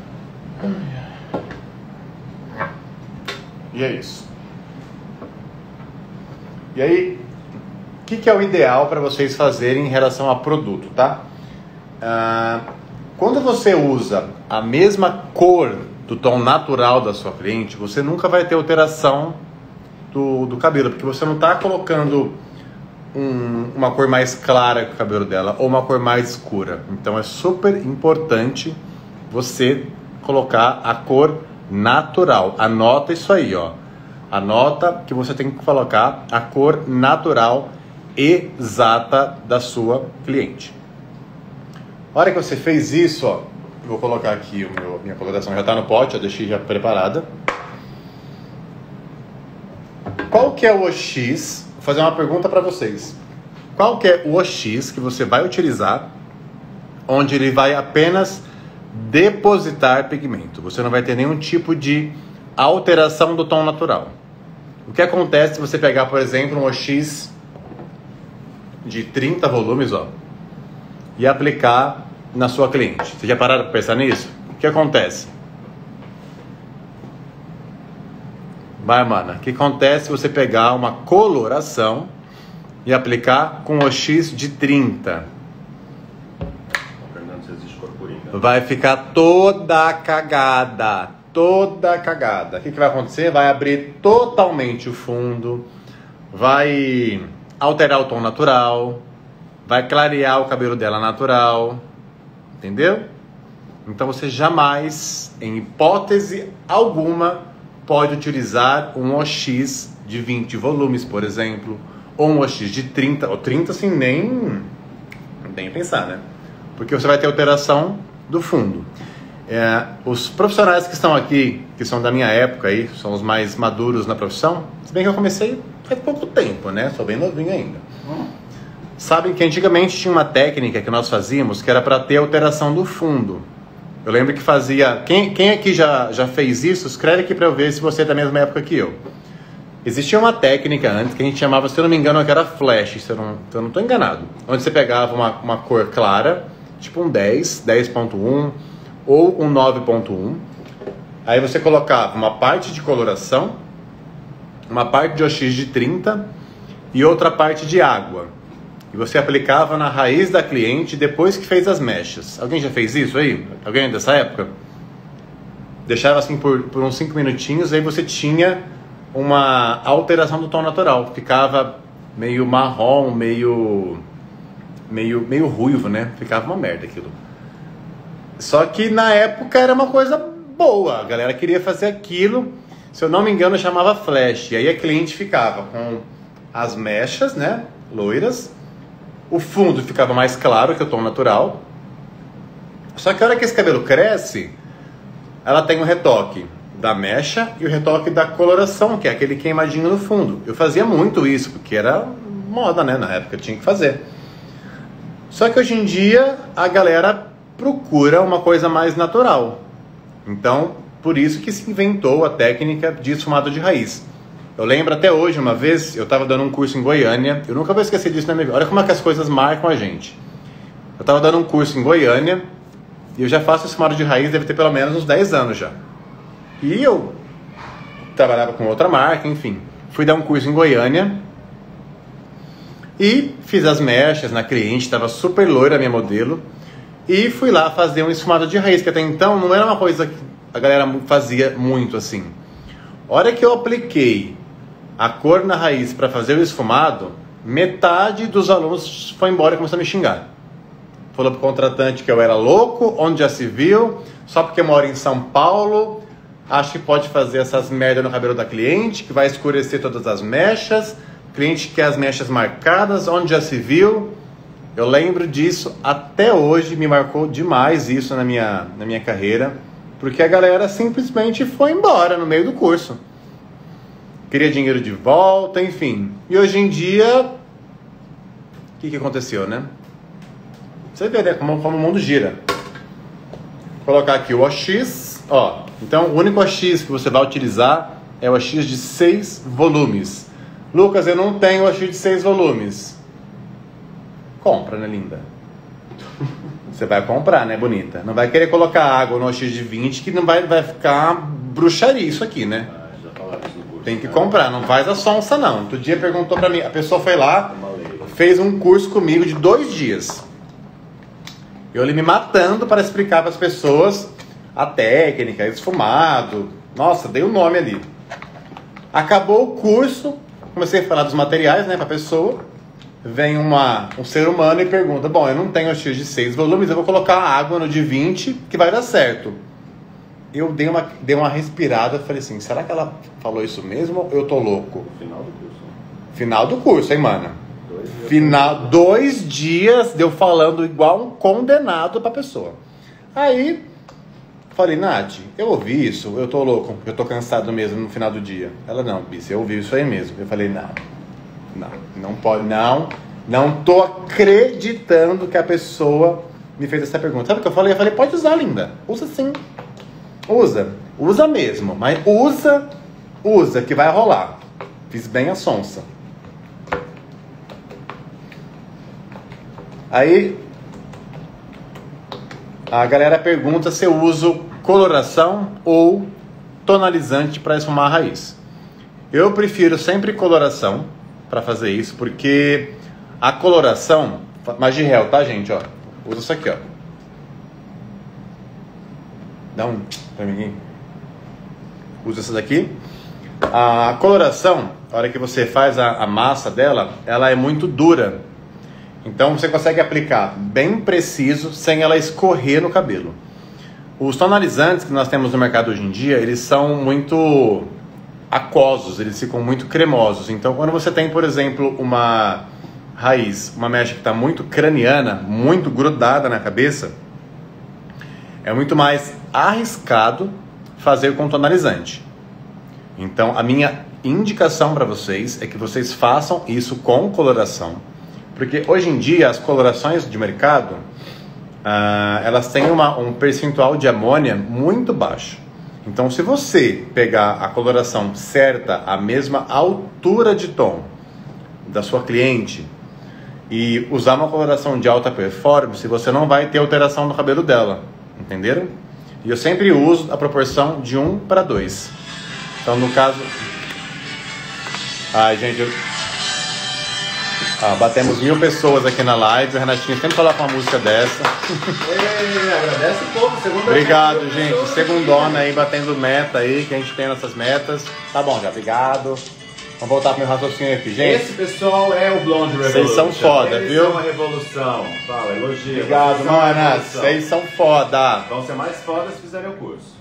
Speaker 1: E é isso. E aí, o que, que é o ideal para vocês fazerem em relação a produto, tá? Ah, quando você usa a mesma cor do tom natural da sua cliente, você nunca vai ter alteração do, do cabelo, porque você não está colocando um, uma cor mais clara que o cabelo dela ou uma cor mais escura. Então é super importante você colocar a cor natural. Anota isso aí, ó. Anota que você tem que colocar a cor natural exata da sua cliente. A hora que você fez isso, ó, eu vou colocar aqui, o meu, minha coloração já está no pote, eu deixei já preparada. Qual que é o O X? Vou fazer uma pergunta para vocês. Qual que é o O X que você vai utilizar, onde ele vai apenas depositar pigmento? Você não vai ter nenhum tipo de alteração do tom natural. O que acontece se você pegar, por exemplo, um O X de trinta volumes, ó, e aplicar na sua cliente? Vocês já pararam para pensar nisso? O que acontece? Vai, mana. O que acontece se você pegar uma coloração e aplicar com O X de trinta?
Speaker 2: Perguntando se existe cor coringa.
Speaker 1: Vai ficar toda cagada. Toda cagada. O que, que vai acontecer? Vai abrir totalmente o fundo, vai alterar o tom natural, vai clarear o cabelo dela natural, entendeu? Então você jamais, em hipótese alguma, pode utilizar um O X de vinte volumes, por exemplo, ou um O X de trinta, ou trinta assim, nem, nem pensar, né? Porque você vai ter alteração do fundo. É, os profissionais que estão aqui, que são da minha época aí, são os mais maduros na profissão, se bem que eu comecei faz pouco tempo, né? Sou bem novinho ainda. Hum. Sabem que antigamente tinha uma técnica que nós fazíamos que era para ter alteração do fundo. Eu lembro que fazia... Quem, quem aqui já, já fez isso, escreve aqui para eu ver se você é da mesma época que eu. Existia uma técnica antes que a gente chamava, se eu não me engano, que era flash, se eu não, se eu não estou enganado. Onde você pegava uma, uma cor clara, tipo um dez, dez ponto um... ou um nove ponto um, aí você colocava uma parte de coloração, uma parte de O X de trinta e outra parte de água, e você aplicava na raiz da cliente depois que fez as mechas. Alguém já fez isso aí? Alguém dessa época? Deixava assim por, por uns cinco minutinhos, aí você tinha uma alteração do tom natural, ficava meio marrom, meio, meio, meio ruivo, né? Ficava uma merda aquilo. Só que na época era uma coisa boa, a galera queria fazer aquilo, se eu não me engano chamava flash, e aí a cliente ficava com as mechas, né, loiras, o fundo ficava mais claro que o tom natural, só que a hora que esse cabelo cresce, ela tem o retoque da mecha e o retoque da coloração, que é aquele queimadinho no fundo. Eu fazia muito isso, porque era moda, né? Na época tinha que fazer. Só que hoje em dia a galera procura uma coisa mais natural. Então, por isso que se inventou a técnica de esfumado de raiz. Eu lembro até hoje, uma vez, eu estava dando um curso em Goiânia. Eu nunca vou esquecer disso na minha vida. Olha como é que as coisas marcam a gente. Eu estava dando um curso em Goiânia e eu já faço esfumado de raiz, deve ter pelo menos uns dez anos já. E eu trabalhava com outra marca, enfim. Fui dar um curso em Goiânia e fiz as mechas na cliente, estava super loira a minha modelo. E fui lá fazer um esfumado de raiz, que até então não era uma coisa que a galera fazia muito assim. A hora que eu apliquei a cor na raiz para fazer o esfumado, metade dos alunos foi embora e começou a me xingar. Falou pro contratante que eu era louco, onde já se viu, só porque eu moro em São Paulo, acho que pode fazer essas merdas no cabelo da cliente, que vai escurecer todas as mechas, cliente quer as mechas marcadas, onde já se viu. Eu lembro disso até hoje, me marcou demais isso na minha, na minha carreira, porque a galera simplesmente foi embora no meio do curso. Queria dinheiro de volta, enfim. E hoje em dia, o que, que aconteceu, né? Você vê, né, como, como o mundo gira. Vou colocar aqui o O X, ó. Então, o único O X que você vai utilizar é o O X de seis volumes. Lucas, eu não tenho O X de seis volumes. Compra, né, linda? Você vai comprar, né, bonita? Não vai querer colocar água no O X de vinte que não vai, vai ficar bruxaria isso aqui, né? Ah, já falaram isso no curso. Tem que comprar, não faz a sonsa, não. Outro dia perguntou pra mim, a pessoa foi lá, fez um curso comigo de dois dias. Eu ali me matando para explicar para as pessoas a técnica, esfumado. Nossa, dei o nome ali. Acabou o curso, comecei a falar dos materiais, né, para a pessoa. Vem uma, um ser humano e pergunta, bom, eu não tenho o X de seis volumes, eu vou colocar água no de vinte que vai dar certo. Eu dei uma, dei uma respirada, falei assim, será que ela falou isso mesmo ou eu tô louco?
Speaker 2: Final do curso.
Speaker 1: Final do curso, hein, mano?
Speaker 2: Dois dias.
Speaker 1: Final, dois dias deu falando igual um condenado pra pessoa. Aí, falei, Nath, eu ouvi isso, eu tô louco, eu tô cansado mesmo no final do dia. Ela, não, Bice, eu ouvi isso aí mesmo. Eu falei, não. Não, não pode, não. Não tô acreditando que a pessoa me fez essa pergunta. Sabe o que eu falei? Eu falei, pode usar, linda. Usa sim. Usa. Usa mesmo. Mas usa, usa, que vai rolar. Fiz bem a sonsa. Aí, a galera pergunta se eu uso coloração ou tonalizante para esfumar a raiz. Eu prefiro sempre coloração para fazer isso, porque a coloração, mas de réu, tá, gente, ó, usa isso aqui, ó, dá um pra mim, usa essa daqui. A coloração, a hora que você faz a, a massa dela, ela é muito dura, então você consegue aplicar bem preciso, sem ela escorrer no cabelo. Os tonalizantes que nós temos no mercado hoje em dia, eles são muito aquosos, eles ficam muito cremosos. Então, quando você tem, por exemplo, uma raiz, uma mecha que está muito craniana, muito grudada na cabeça, é muito mais arriscado fazer com tonalizante. Então, a minha indicação para vocês é que vocês façam isso com coloração, porque hoje em dia as colorações de mercado, ah, elas têm uma, um percentual de amônia muito baixo. Então, se você pegar a coloração certa, a mesma altura de tom da sua cliente e usar uma coloração de alta performance, você não vai ter alteração no cabelo dela, entenderam? E eu sempre uso a proporção de um para dois. Então, no caso... Ai, gente, eu... ah, batemos mil pessoas aqui na live. O Renatinho sempre coloca uma música dessa.
Speaker 2: Ei, agradece o povo. Segunda
Speaker 1: Obrigado, gente. Segundona aí, batendo meta aí, que a gente tem nossas metas. Tá bom, já. Obrigado. Vamos voltar pro meu raciocínio aqui, gente.
Speaker 2: Esse pessoal é o Blonde Revolution.
Speaker 1: Vocês são foda,
Speaker 2: Eles
Speaker 1: viu?
Speaker 2: são a revolução. Fala, elogio.
Speaker 1: Obrigado, mana. Vocês são foda.
Speaker 2: Vão ser mais fodas se fizerem o curso.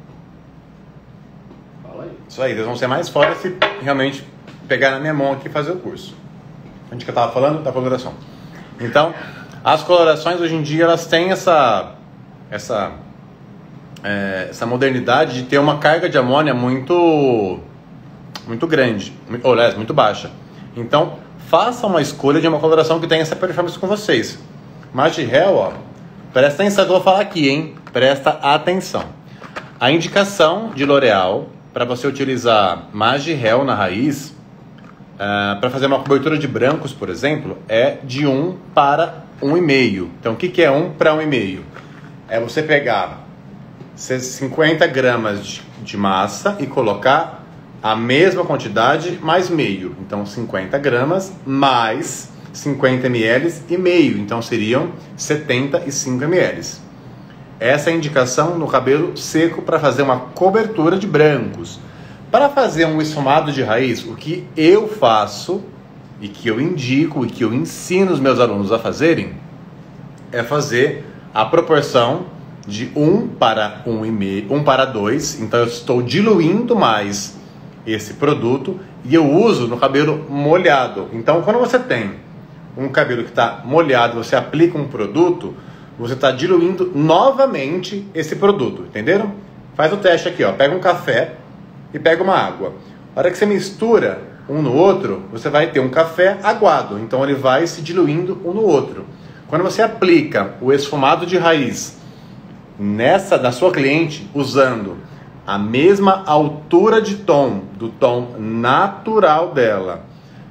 Speaker 2: Fala aí.
Speaker 1: Isso aí, eles vão ser mais foda se realmente pegar na minha mão aqui e fazer o curso. Onde que eu tava falando? Da coloração. Então, as colorações hoje em dia, elas têm essa, essa, é, essa modernidade de ter uma carga de amônia muito, muito grande, ou aliás, muito baixa. Então, faça uma escolha de uma coloração que tenha essa performance com vocês. Magihel, ó, presta atenção que eu vou falar aqui, hein? Presta atenção. A indicação de L'Oréal para você utilizar Magihel na raiz, uh, para fazer uma cobertura de brancos, por exemplo, é de um para um e meio. Então, o que, que é um para um e meio? É você pegar cinquenta gramas de, de massa e colocar a mesma quantidade mais meio. Então, cinquenta gramas mais cinquenta mililitros e meio. Então, seriam setenta e cinco mililitros. Essa é a indicação no cabelo seco para fazer uma cobertura de brancos. Para fazer um esfumado de raiz, o que eu faço e que eu indico e que eu ensino os meus alunos a fazerem é fazer a proporção de um para um e meio, um para dois. Então eu estou diluindo mais esse produto e eu uso no cabelo molhado. Então quando você tem um cabelo que está molhado, você aplica um produto, você está diluindo novamente esse produto, entenderam? Faz o teste aqui, ó. Pega um café e pega uma água. A hora que você mistura um no outro, você vai ter um café aguado. Então ele vai se diluindo um no outro. Quando você aplica o esfumado de raiz nessa da sua cliente, usando a mesma altura de tom do tom natural dela,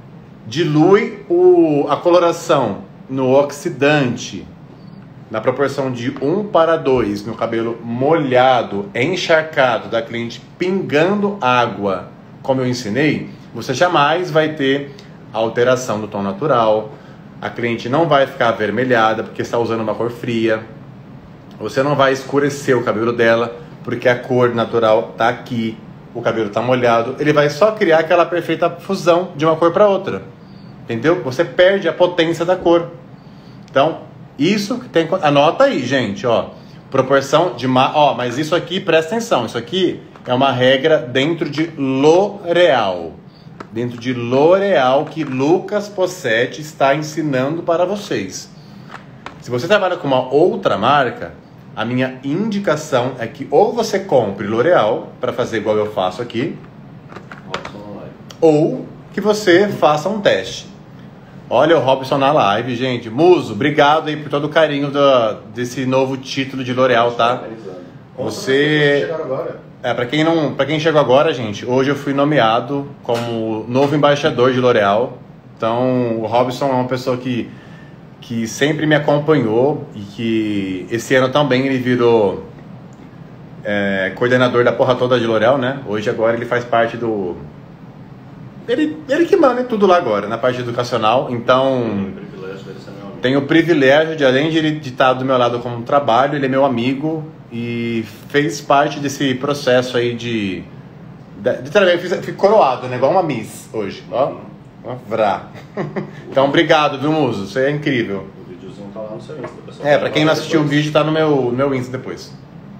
Speaker 1: dilui o, a coloração no oxidante na proporção de um para dois no cabelo molhado, encharcado, da cliente pingando água, como eu ensinei, você jamais vai ter alteração do tom natural, a cliente não vai ficar avermelhada porque está usando uma cor fria, você não vai escurecer o cabelo dela porque a cor natural está aqui, o cabelo está molhado, ele vai só criar aquela perfeita fusão de uma cor para outra, entendeu? Você perde a potência da cor. Então, isso que tem, anota aí, gente, ó, proporção de, ma, ó, mas isso aqui, presta atenção, isso aqui é uma regra dentro de L'Oréal, dentro de L'Oréal que Lucas Possetti está ensinando para vocês. Se você trabalha com uma outra marca, a minha indicação é que ou você compre L'Oréal para fazer igual eu faço aqui, ou que você faça um teste. Olha o Robson na live, gente. Muso, obrigado aí por todo o carinho do, desse novo título de L'Oréal, tá? Você... É, pra quem não, para quem chegou agora, gente, hoje eu fui nomeado como novo embaixador de L'Oréal. Então, o Robson é uma pessoa que, que sempre me acompanhou e que esse ano também ele virou é, coordenador da porra toda de L'Oréal, né? Hoje, agora, ele faz parte do... Ele, ele que manda tudo lá agora, na parte educacional. Então, tenho o privilégio de, além de ele de estar do meu lado como trabalho, ele é meu amigo e fez parte desse processo aí de... de, de trabalho. Eu fiz, fui coroado, né? Igual uma Miss hoje, ó. Ó, vrá. Então, obrigado, viu, Muso? Você é incrível.
Speaker 2: O videozinho tá lá no seu Insta, pessoal.
Speaker 1: É, pra quem não assistiu o vídeo, tá no meu, no meu Insta depois.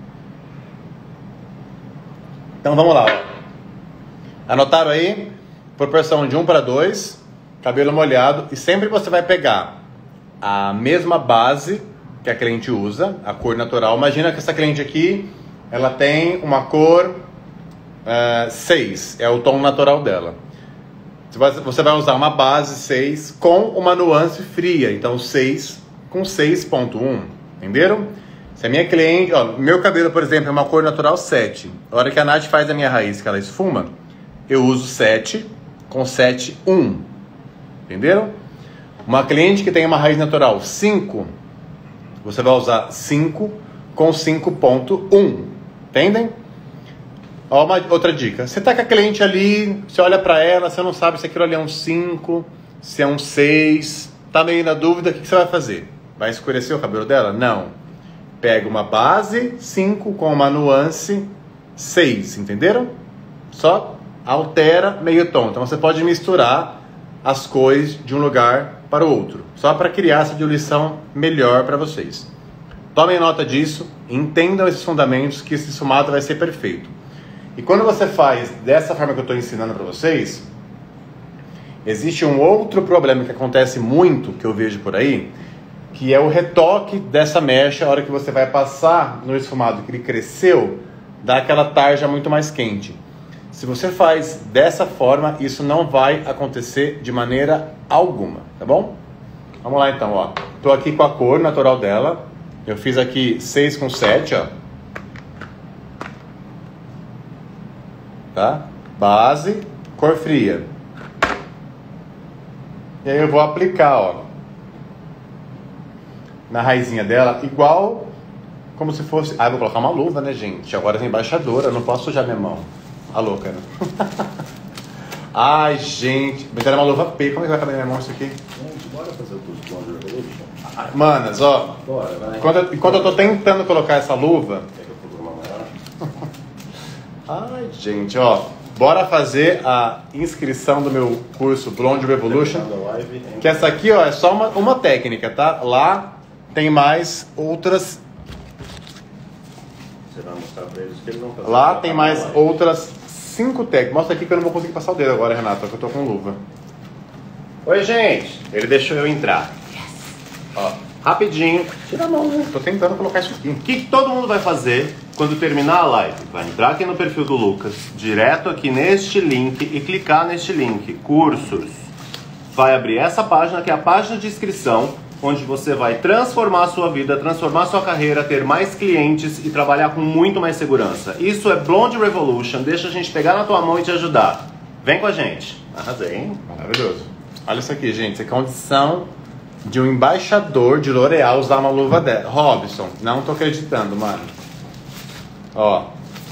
Speaker 1: Então, vamos lá, ó. Anotaram aí? Proporção de um para dois, cabelo molhado, e sempre você vai pegar a mesma base que a cliente usa, a cor natural. Imagina que essa cliente aqui, ela tem uma cor uh, seis, é o tom natural dela. Você vai usar uma base seis com uma nuance fria, então seis com seis ponto um, entenderam? Se a minha cliente, ó, meu cabelo, por exemplo, é uma cor natural sete. A hora que a Nath faz a minha raiz, que ela esfuma, eu uso sete com sete ponto um, entenderam? Uma cliente que tem uma raiz natural cinco, você vai usar cinco com cinco ponto um, entendem? Ó, uma outra dica, você tá com a cliente ali, você olha pra ela, você não sabe se aquilo ali é um cinco, se é um seis, tá meio na dúvida, o que, que você vai fazer? Vai escurecer o cabelo dela? Não. Pega uma base cinco com uma nuance seis, entenderam? Só altera meio tom. Então você pode misturar as cores de um lugar para o outro, só para criar essa diluição melhor para vocês. Tomem nota disso, entendam esses fundamentos, que esse esfumado vai ser perfeito. E quando você faz dessa forma que eu estou ensinando para vocês, existe um outro problema que acontece muito, que eu vejo por aí, que é o retoque dessa mecha. A hora que você vai passar no esfumado que ele cresceu, dá aquela tarja muito mais quente. Se você faz dessa forma, isso não vai acontecer de maneira alguma, tá bom? Vamos lá então, ó. Tô aqui com a cor natural dela. Eu fiz aqui seis com sete, ó. Tá? Base, cor fria. E aí eu vou aplicar, ó, na raizinha dela, igual como se fosse... Ah, eu vou colocar uma luva, né, gente? Agora tem embaixadora, eu não posso sujar minha mão. A louca, né? Ai, gente, mas era uma luva P, como é que vai caber na minha mão isso aqui?
Speaker 2: Gente, bora fazer o curso Blonde Revolution?
Speaker 1: Manas, ó,
Speaker 2: Bora, vai.
Speaker 1: enquanto eu, enquanto eu tô tentando colocar essa luva...
Speaker 2: Quer que eu procure uma maior?
Speaker 1: Ai, gente, ó, bora fazer a inscrição do meu curso Blonde Revolution. Que essa aqui, ó, é só uma, uma técnica, tá? Lá tem mais outras...
Speaker 2: Você vai mostrar pra eles que eles vão fazer.
Speaker 1: Lá tem mais outras cinco técnicas. Mostra aqui que eu não vou conseguir passar o dedo agora, Renato, porque eu tô com luva.
Speaker 2: Oi, gente. Ele deixou eu entrar. Yes. Ó, rapidinho. Tira a mão, né?
Speaker 1: Tô tentando colocar isso aqui.
Speaker 2: O que, que todo mundo vai fazer quando terminar a live? Vai entrar aqui no perfil do Lucas, direto aqui neste link e clicar neste link, cursos. Vai abrir essa página, que é a página de inscrição, onde você vai transformar a sua vida, transformar a sua carreira, ter mais clientes e trabalhar com muito mais segurança. Isso é Blonde Revolution. Deixa a gente pegar na tua mão e te ajudar. Vem com a gente. Arrasei, hein?
Speaker 1: Maravilhoso. Olha isso aqui, gente. Isso aqui é a condição de um embaixador de L'Oréal usar uma luva dessa. Robson, não tô acreditando, mano. Ó.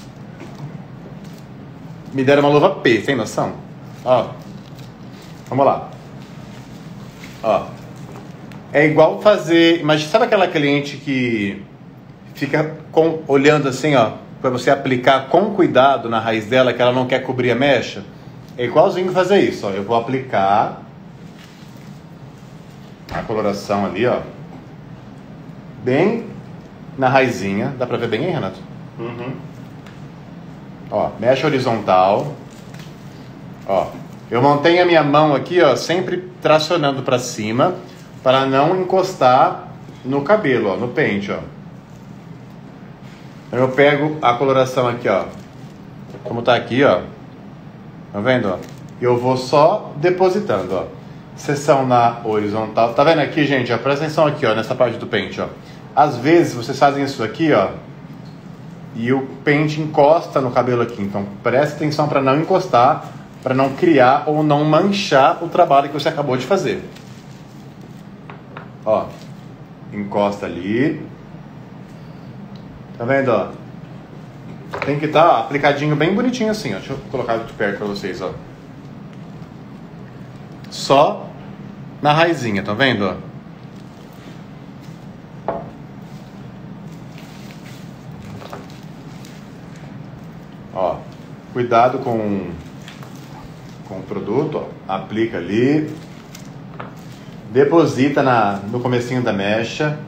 Speaker 1: Me deram uma luva P, tem noção? Ó. Vamos lá. Ó. É igual fazer... Imagina, sabe aquela cliente que fica com, olhando assim, ó, para você aplicar com cuidado na raiz dela, que ela não quer cobrir a mecha? É igualzinho fazer isso, ó. Eu vou aplicar a coloração ali, ó, bem na raizinha. Dá pra ver bem aí, Renato?
Speaker 2: Uhum.
Speaker 1: Ó, mecha horizontal. Ó, eu mantenho a minha mão aqui, ó, sempre tracionando pra cima, para não encostar no cabelo, ó, no pente, ó. Então eu pego a coloração aqui, ó, como tá aqui, ó. Tá vendo, ó? Eu vou só depositando, ó. Seção na horizontal. Tá vendo aqui, gente? Ó, presta atenção aqui, ó, nessa parte do pente, ó. Às vezes vocês fazem isso aqui, ó, e o pente encosta no cabelo aqui. Então presta atenção para não encostar, para não criar ou não manchar o trabalho que você acabou de fazer. Ó, encosta ali. Tá vendo, ó? Tem que estar tá aplicadinho bem bonitinho assim, ó. Deixa eu colocar de perto pra vocês, ó. Só na raizinha, tá vendo, ó? Ó, cuidado com, com o produto, ó. Aplica ali. Deposita na, no comecinho da mecha.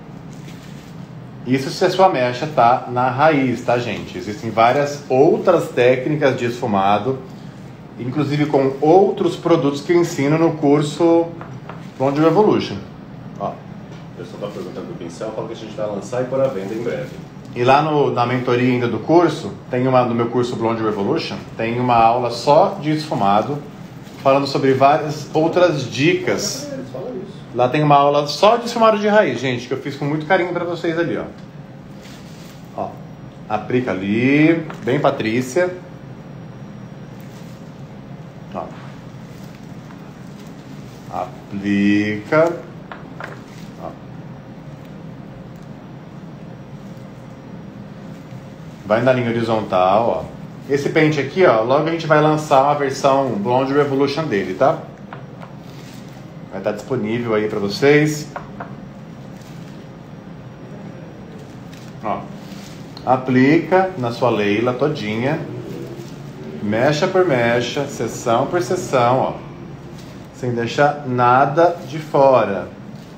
Speaker 1: Isso se a sua mecha tá na raiz, tá, gente? Existem várias outras técnicas de esfumado, inclusive com outros produtos que eu ensino no curso Blonde Revolution. Ó.
Speaker 2: O pessoal tá perguntando do pincel, fala que a gente vai lançar e pôr à venda em breve.
Speaker 1: E lá no, na mentoria ainda do curso, tem uma, no meu curso Blonde Revolution, tem uma aula só de esfumado, falando sobre várias outras dicas. Lá tem uma aula só de esfumado de raiz, gente, que eu fiz com muito carinho pra vocês ali, ó. Ó, aplica ali, bem Patrícia. Ó. Aplica. Ó. Vai na linha horizontal, ó. Esse pente aqui, ó, logo a gente vai lançar uma versão Blonde Revolution dele, tá? Vai estar disponível aí para vocês. Ó, aplica na sua leila todinha, mecha por mecha, seção por seção, ó, sem deixar nada de fora.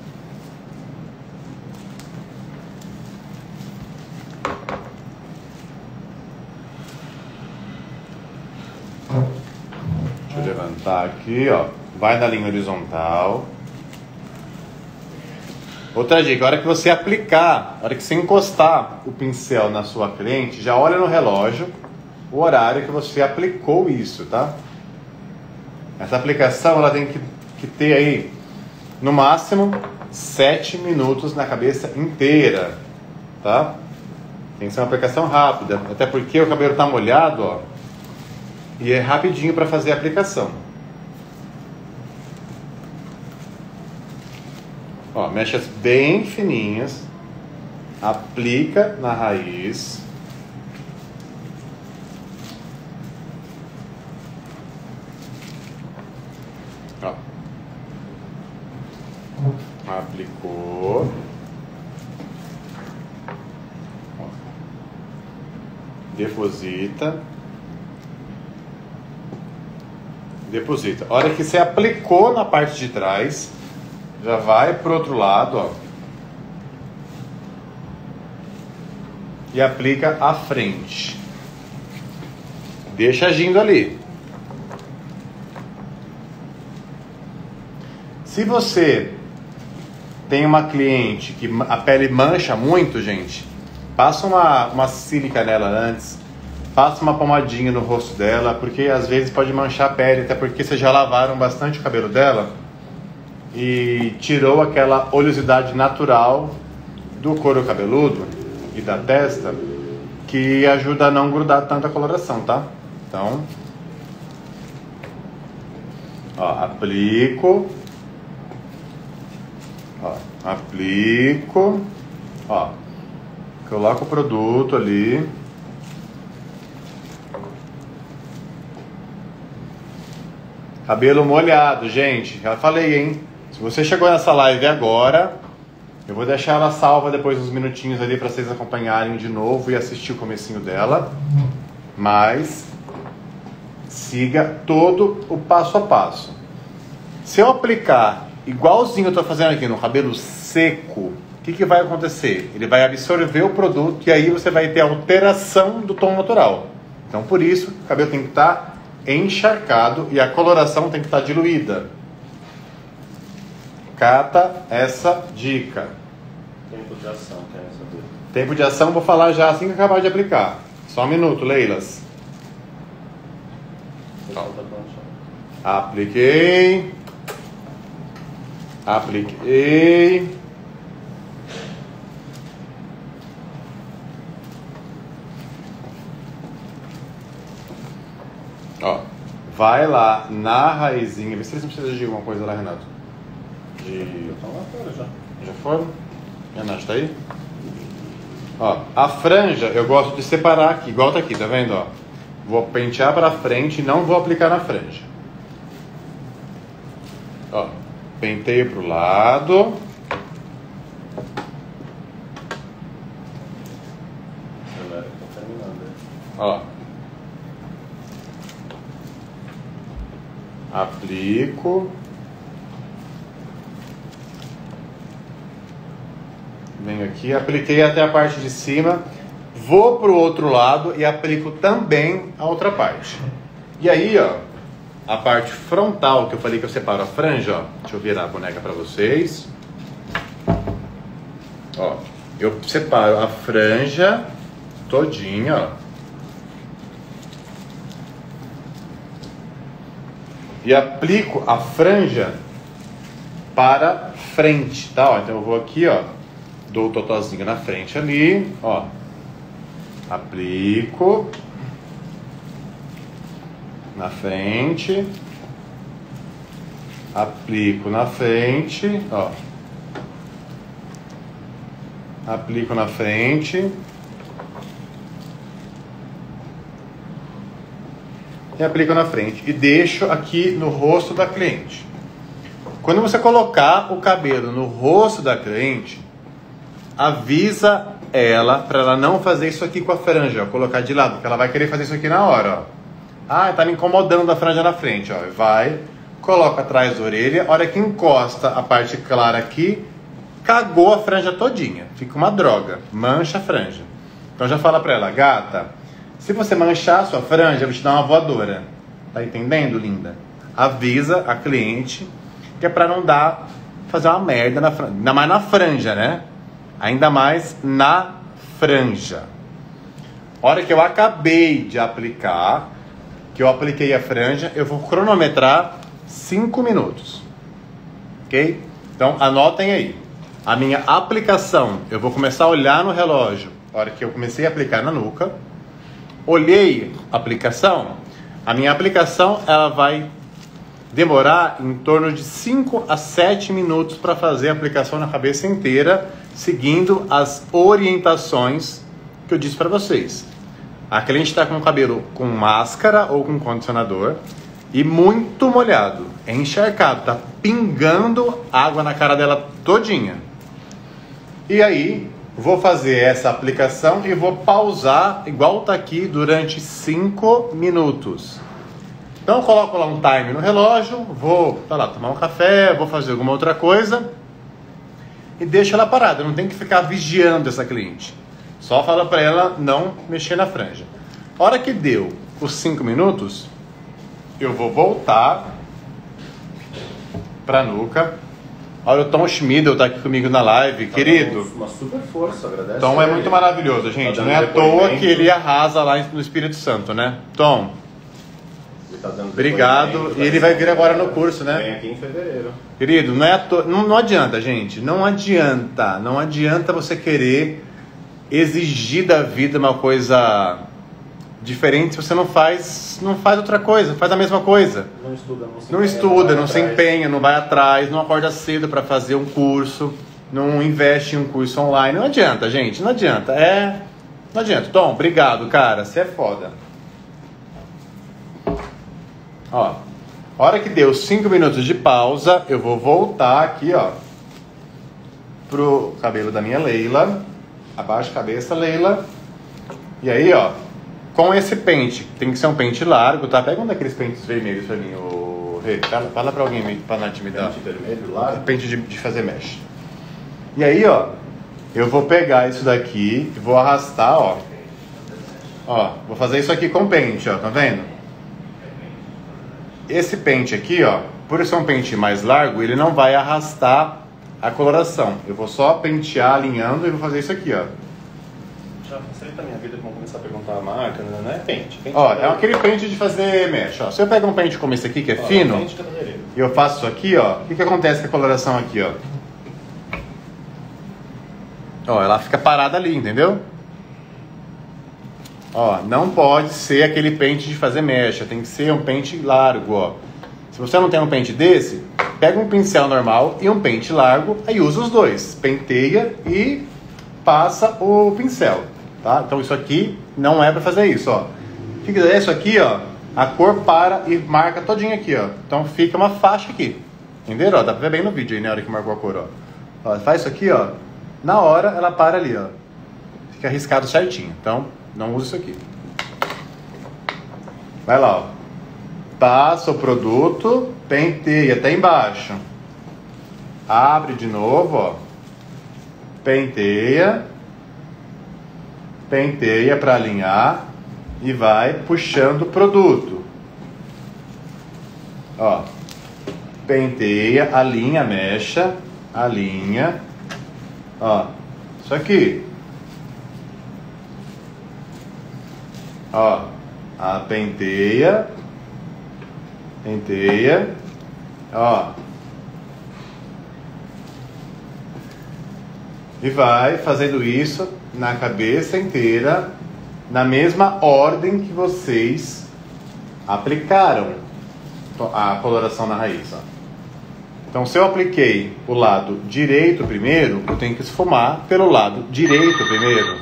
Speaker 1: Deixa eu levantar aqui, ó. Vai na linha horizontal. Outra dica, a hora que você aplicar, a hora que você encostar o pincel na sua cliente, já olha no relógio o horário que você aplicou isso, tá? Essa aplicação ela tem que, que ter aí, no máximo, sete minutos na cabeça inteira, tá? Tem que ser uma aplicação rápida, até porque o cabelo tá molhado, ó, e é rapidinho para fazer a aplicação. Ó, mechas bem fininhas, aplica na raiz. Ó. Aplicou. Ó. Deposita. Deposita. A hora que você aplicou na parte de trás, já vai pro outro lado, ó. E aplica à frente. Deixa agindo ali. Se você tem uma cliente que a pele mancha muito, gente, passa uma, uma sílica nela antes, passa uma pomadinha no rosto dela, porque às vezes pode manchar a pele, até porque vocês já lavaram bastante o cabelo dela e tirou aquela oleosidade natural do couro cabeludo e da testa, que ajuda a não grudar tanto a coloração, tá? Então, ó, aplico, ó, aplico, ó, coloco o produto ali. Cabelo molhado, gente, já falei, hein? Se você chegou nessa live agora, eu vou deixar ela salva depois uns minutinhos ali para vocês acompanharem de novo e assistir o comecinho dela. Mas siga todo o passo a passo. Se eu aplicar igualzinho eu tô fazendo aqui no cabelo seco, o que, que vai acontecer? Ele vai absorver o produto e aí você vai ter alteração do tom natural. Então por isso o cabelo tem que estar encharcado e a coloração tem que estar diluída. Cata essa dica.
Speaker 2: Tempo de ação, quero saber.
Speaker 1: Tempo de ação vou falar já assim que acabar de aplicar. Só um minuto, Leilas. Apliquei. Apliquei. Ó, vai lá na raizinha. Vê se eles não precisam de alguma coisa lá, Renato. De...
Speaker 2: Estão lá fora já.
Speaker 1: Já foram? Renato, tá aí? Ó, a franja eu gosto de separar aqui, igual tá aqui, tá vendo? Ó, vou pentear pra frente e não vou aplicar na franja. Ó, penteio pro lado.
Speaker 2: Galera, tá terminando aí.
Speaker 1: Ó. Aplico. Venho aqui, apliquei até a parte de cima, vou pro outro lado e aplico também a outra parte. E aí, ó, a parte frontal que eu falei que eu separo a franja, ó, deixa eu virar a boneca para vocês. Ó, eu separo a franja todinha, ó. E aplico a franja para frente, tá? Ó, então eu vou aqui, ó. Dou o totozinho na frente ali, ó. Aplico. Na frente. Aplico na frente, ó. Aplico na frente. E aplico na frente. E deixo aqui no rosto da cliente. Quando você colocar o cabelo no rosto da cliente, avisa ela para ela não fazer isso aqui com a franja, ó, colocar de lado, porque ela vai querer fazer isso aqui na hora, ó. Ah, tá me incomodando a franja na frente, ó. Vai, coloca atrás da orelha, a hora que encosta a parte clara aqui, cagou a franja todinha, fica uma droga, mancha a franja. Então já fala pra ela, gata, se você manchar a sua franja, eu vou te dar uma voadora. Tá entendendo, linda? Avisa a cliente que é pra não dar, fazer uma merda na franja, ainda mais na franja, né? Ainda mais na franja. A hora que eu acabei de aplicar, que eu apliquei a franja, eu vou cronometrar cinco minutos. Ok? Então, anotem aí. A minha aplicação, eu vou começar a olhar no relógio. A hora que eu comecei a aplicar na nuca, olhei a aplicação, a minha aplicação ela vai demorar em torno de cinco a sete minutos para fazer a aplicação na cabeça inteira, seguindo as orientações que eu disse para vocês. A cliente está com o cabelo com máscara ou com condicionador e muito molhado, é encharcado, tá pingando água na cara dela todinha. E aí, vou fazer essa aplicação e vou pausar, igual tá aqui, durante cinco minutos. Então eu coloco lá um time no relógio, vou, tá lá, tomar um café, vou fazer alguma outra coisa e deixo ela parada. Eu não tenho que ficar vigiando essa cliente. Só fala para ela não mexer na franja. A hora que deu os cinco minutos, eu vou voltar pra nuca. Olha, o Tom Schmidl tá aqui comigo na live, tá, querido.
Speaker 2: Uma super força, agradece.
Speaker 1: Tom é muito maravilhoso, gente. Tá, não é à toa que ele arrasa lá no Espírito Santo, né? Tom,
Speaker 2: tá dando
Speaker 1: obrigado. E ele vai vir agora no curso, né?
Speaker 2: Vem aqui em fevereiro.
Speaker 1: Querido, não é à toa, não, não adianta, gente. Não adianta. Não adianta você querer exigir da vida uma coisa diferente se você não faz, não faz outra coisa, faz a mesma coisa.
Speaker 2: Não estuda, não se
Speaker 1: Não
Speaker 2: empenha,
Speaker 1: estuda,
Speaker 2: não,
Speaker 1: não se empenha, não vai atrás, não acorda cedo para fazer um curso, não investe em um curso online. Não adianta, gente, não adianta. É, não adianta. Tom, obrigado, cara. Você é foda. Ó, a hora que deu cinco minutos de pausa, eu vou voltar aqui, ó, pro cabelo da minha Leila. Abaixa a cabeça, Leila. E aí, ó, com esse pente, tem que ser um pente largo, tá? Pega um daqueles pentes vermelhos pra mim, o Rê. Fala, fala pra alguém pra Nath me dar.
Speaker 2: Pente vermelho, largo?
Speaker 1: Pente de, de fazer mesh. E aí, ó, eu vou pegar isso daqui e vou arrastar, ó. Ó, vou fazer isso aqui com pente, ó, tá vendo? Esse pente aqui, ó, por ser um pente mais largo, ele não vai arrastar a coloração. Eu vou só pentear alinhando e vou fazer isso aqui, ó.
Speaker 2: Já facilita a minha vida, vão começar a perguntar a marca, não é pente. pente
Speaker 1: Ó, é aquele pente de fazer mesh, ó. Se eu pegar um pente como esse aqui, que é ó, fino,
Speaker 2: pente
Speaker 1: e eu faço isso aqui, ó, o que que acontece com a coloração aqui, ó? Ó, ela fica parada ali, entendeu? Ó, não pode ser aquele pente de fazer mecha, tem que ser um pente largo, ó. Se você não tem um pente desse, pega um pincel normal e um pente largo, aí usa os dois, penteia e passa o pincel, tá? Então isso aqui não é pra fazer isso, ó. Fica isso aqui, ó, a cor para e marca todinho aqui, ó. Então fica uma faixa aqui, entenderam? Ó, dá pra ver bem no vídeo aí na hora que marcou a cor, ó. Ó, faz isso aqui, ó, na hora ela para ali, ó. Fica arriscado certinho, então não usa isso aqui. Vai lá, ó. Passa o produto, penteia até embaixo. Abre de novo, ó. Penteia. Penteia para alinhar. E vai puxando o produto. Ó. Penteia, alinha, mecha. Alinha. Ó. Isso aqui. Ó. A penteia. Penteia. Ó. E vai fazendo isso na cabeça inteira, na mesma ordem que vocês aplicaram a coloração na raiz, ó. Então, se eu apliquei o lado direito primeiro, eu tenho que esfumar pelo lado direito primeiro.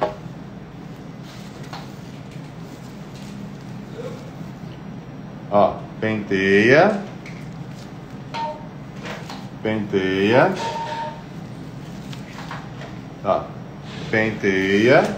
Speaker 1: Ó, penteia, penteia, ó, penteia,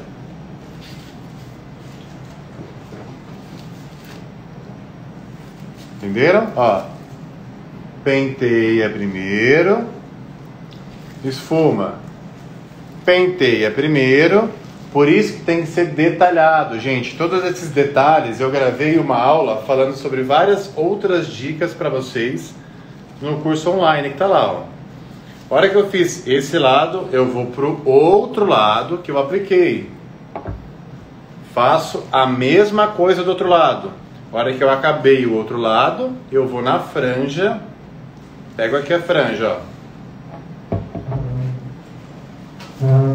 Speaker 1: entenderam? Ó, penteia primeiro, esfuma, penteia primeiro. Por isso que tem que ser detalhado, gente. Todos esses detalhes eu gravei uma aula falando sobre várias outras dicas para vocês no curso online que tá lá, ó. A hora que eu fiz esse lado, eu vou pro outro lado que eu apliquei. faço a mesma coisa do outro lado. A hora que eu acabei o outro lado, eu vou na franja, pego aqui a franja, ó.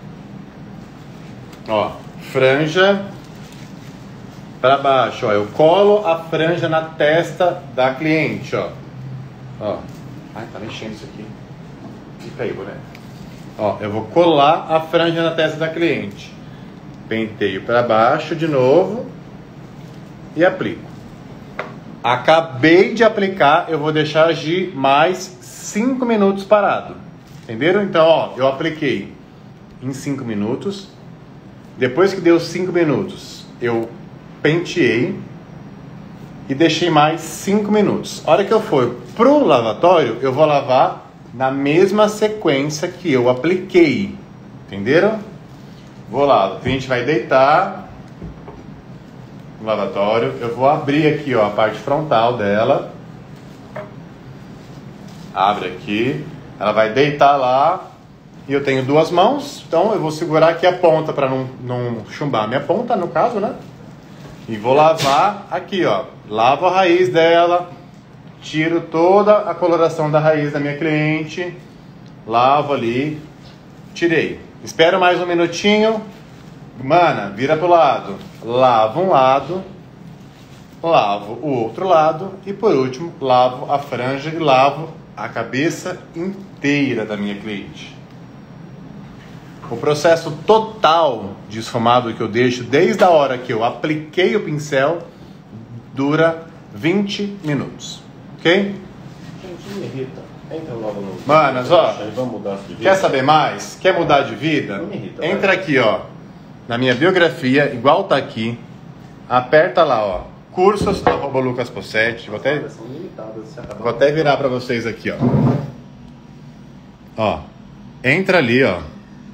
Speaker 1: Ó, franja para baixo, ó. Eu colo a franja na testa da cliente, ó. Ó. Ai, tá mexendo isso aqui. Fica aí, boneco. Ó, eu vou colar a franja na testa da cliente. Penteio para baixo de novo e aplico. Acabei de aplicar, eu vou deixar agir mais cinco minutos parado. Entenderam? Então, ó, eu apliquei em cinco minutos. Depois que deu cinco minutos, eu penteei e deixei mais cinco minutos. A hora que eu for pro lavatório, eu vou lavar na mesma sequência que eu apliquei. Entenderam? Vou lá, a gente vai deitar no lavatório. Eu vou abrir aqui, ó, a parte frontal dela. Abre aqui. Ela vai deitar lá. E eu tenho duas mãos, então eu vou segurar aqui a ponta para não, não chumbar a minha ponta, no caso, né? E vou lavar aqui, ó. Lavo a raiz dela, tiro toda a coloração da raiz da minha cliente, lavo ali, tirei. Espero mais um minutinho. Mana, vira pro lado. Lavo um lado, lavo o outro lado e por último, lavo a franja e lavo a cabeça inteira da minha cliente. O processo total de esfumado que eu deixo desde a hora que eu apliquei o pincel dura vinte minutos, ok?
Speaker 2: Gente, me irrita. Entra logo no...
Speaker 1: Manas, ó,
Speaker 2: vamos mudar de vida.
Speaker 1: Quer saber mais? Quer mudar de vida?
Speaker 2: Não me irrita,
Speaker 1: Entra
Speaker 2: vai.
Speaker 1: aqui, ó, na minha biografia, igual tá aqui, aperta lá, ó, cursos arroba lucas possetti. Vou até,
Speaker 2: São limitadas, se acabar.
Speaker 1: vou até virar para vocês aqui, ó. Ó, entra ali, ó.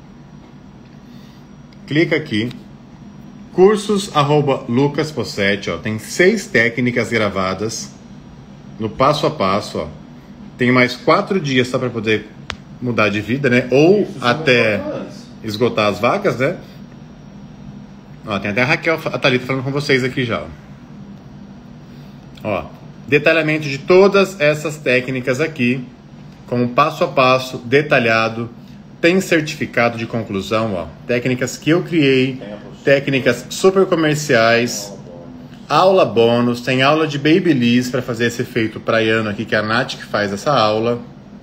Speaker 1: Clica aqui, cursos arroba lucas possetti, ó, tem seis técnicas gravadas no passo a passo, ó. Tem mais quatro dias só para poder mudar de vida, né? Ou
Speaker 2: Isso,
Speaker 1: até esgotar as vagas, né? Ó, tem até a Raquel, a Thalita falando com vocês aqui já, ó. Ó, detalhamento de todas essas técnicas aqui, com um passo a passo detalhado. Tem certificado de conclusão, ó. Técnicas que eu criei, técnicas super comerciais, aula bônus, tem aula de Babyliss para fazer esse efeito praiano aqui, que é a Nath que faz essa aula.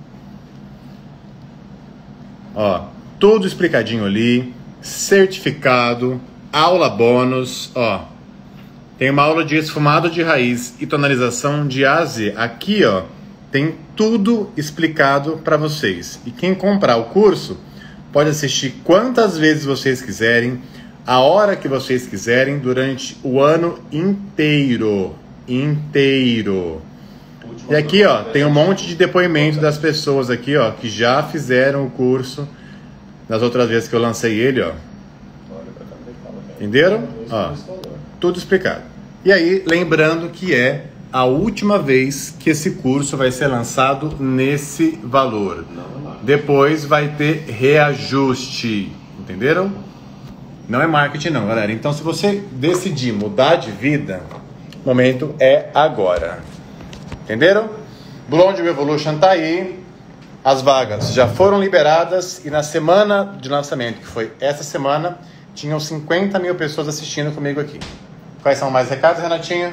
Speaker 1: Ó, tudo explicadinho ali, certificado, aula bônus, ó. Tem uma aula de esfumado de raiz e tonalização de A a Z. Aqui, ó, tem tudo explicado para vocês. E quem comprar o curso pode assistir quantas vezes vocês quiserem, a hora que vocês quiserem, durante o ano inteiro. Inteiro. E aqui, ó, tem um monte de depoimento das pessoas aqui, ó, que já fizeram o curso das outras vezes que eu lancei ele, ó. Entenderam? Ó, tudo explicado. E aí, lembrando que é a última vez que esse curso vai ser lançado nesse valor. Depois vai ter reajuste, entenderam? Não é marketing não, galera. Então, se você decidir mudar de vida, o momento é agora. Entenderam? Blonde Revolution tá aí. As vagas já foram liberadas e na semana de lançamento, que foi essa semana, tinham cinquenta mil pessoas assistindo comigo aqui. Quais são mais recados, Renatinha?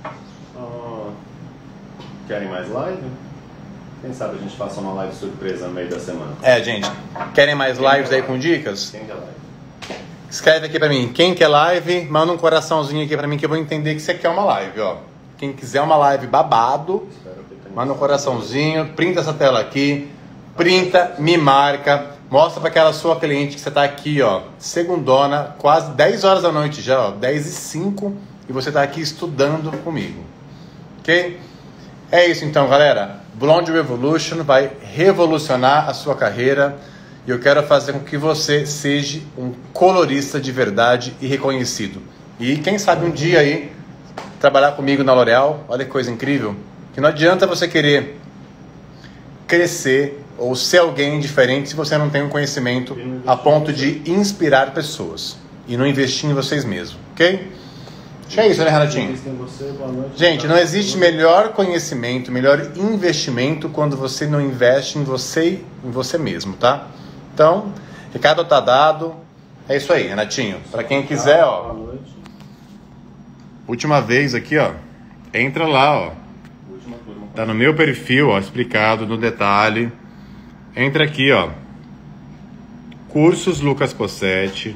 Speaker 2: Querem mais live? Quem sabe a gente faça uma live surpresa no meio da semana.
Speaker 1: É, gente. Querem mais lives aí com dicas?
Speaker 2: Quem quer live?
Speaker 1: Escreve aqui pra mim. Quem quer live, manda um coraçãozinho aqui pra mim que eu vou entender que você quer uma live, ó. Quem quiser uma live babado, manda um coraçãozinho, printa essa tela aqui, printa, me marca, mostra pra aquela sua cliente que você tá aqui, ó, segundona, quase dez horas da noite já, ó, dez e cinco, e você tá aqui estudando comigo. Ok? É isso então, galera. Blonde Revolution vai revolucionar a sua carreira e eu quero fazer com que você seja um colorista de verdade e reconhecido. E quem sabe um dia aí trabalhar comigo na L'Oréal, olha que coisa incrível, que não adianta você querer crescer ou ser alguém diferente se você não tem um conhecimento a ponto de inspirar pessoas. e não investir em vocês mesmos, ok? Acho que é isso, né, Renatinho? Gente, não existe melhor conhecimento, melhor investimento quando você não investe em você, em você mesmo, tá? Então, recado tá dado. É isso aí, Renatinho. Para quem quiser, ó. Última vez aqui, ó. Entra lá, ó. Tá no meu perfil, ó, explicado no detalhe. Entra aqui, ó. Cursos Lucas Possetti.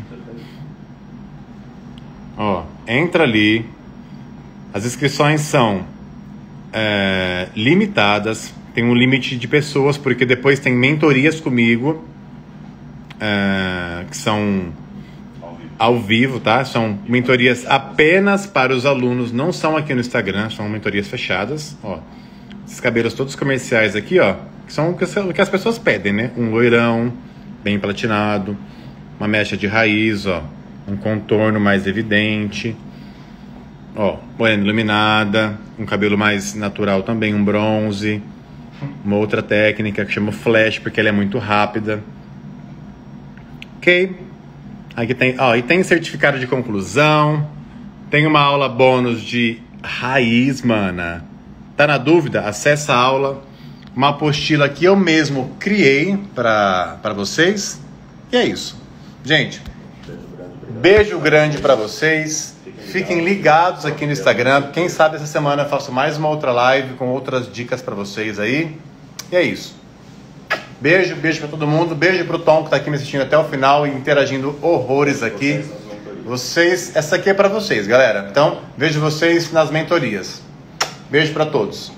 Speaker 1: Ó, entra ali. As inscrições são é, limitadas. Tem um limite de pessoas, porque depois tem mentorias comigo, é, que são ao vivo, tá? São mentorias apenas para os alunos, não são aqui no Instagram, são mentorias fechadas. Ó, esses cabelos todos comerciais aqui, ó, que são o que as pessoas pedem, né? Um loirão bem platinado, uma mecha de raiz, ó, um contorno mais evidente, ó, morena iluminada, um cabelo mais natural também, um bronze, uma outra técnica que chama flash, porque ela é muito rápida. Ok? Aqui tem, ó, e tem certificado de conclusão, tem uma aula bônus de raiz, mana. Tá na dúvida? Acessa a aula. Uma apostila que eu mesmo criei para para vocês. E é isso. Gente, beijo grande para vocês. Fiquem ligados aqui no Instagram. Quem sabe essa semana eu faço mais uma outra live com outras dicas para vocês aí. E é isso. Beijo, beijo para todo mundo. Beijo pro Tom que tá aqui me assistindo até o final e interagindo horrores aqui. Vocês, essa aqui é para vocês, galera. Então, vejo vocês nas mentorias. Beijo para todos.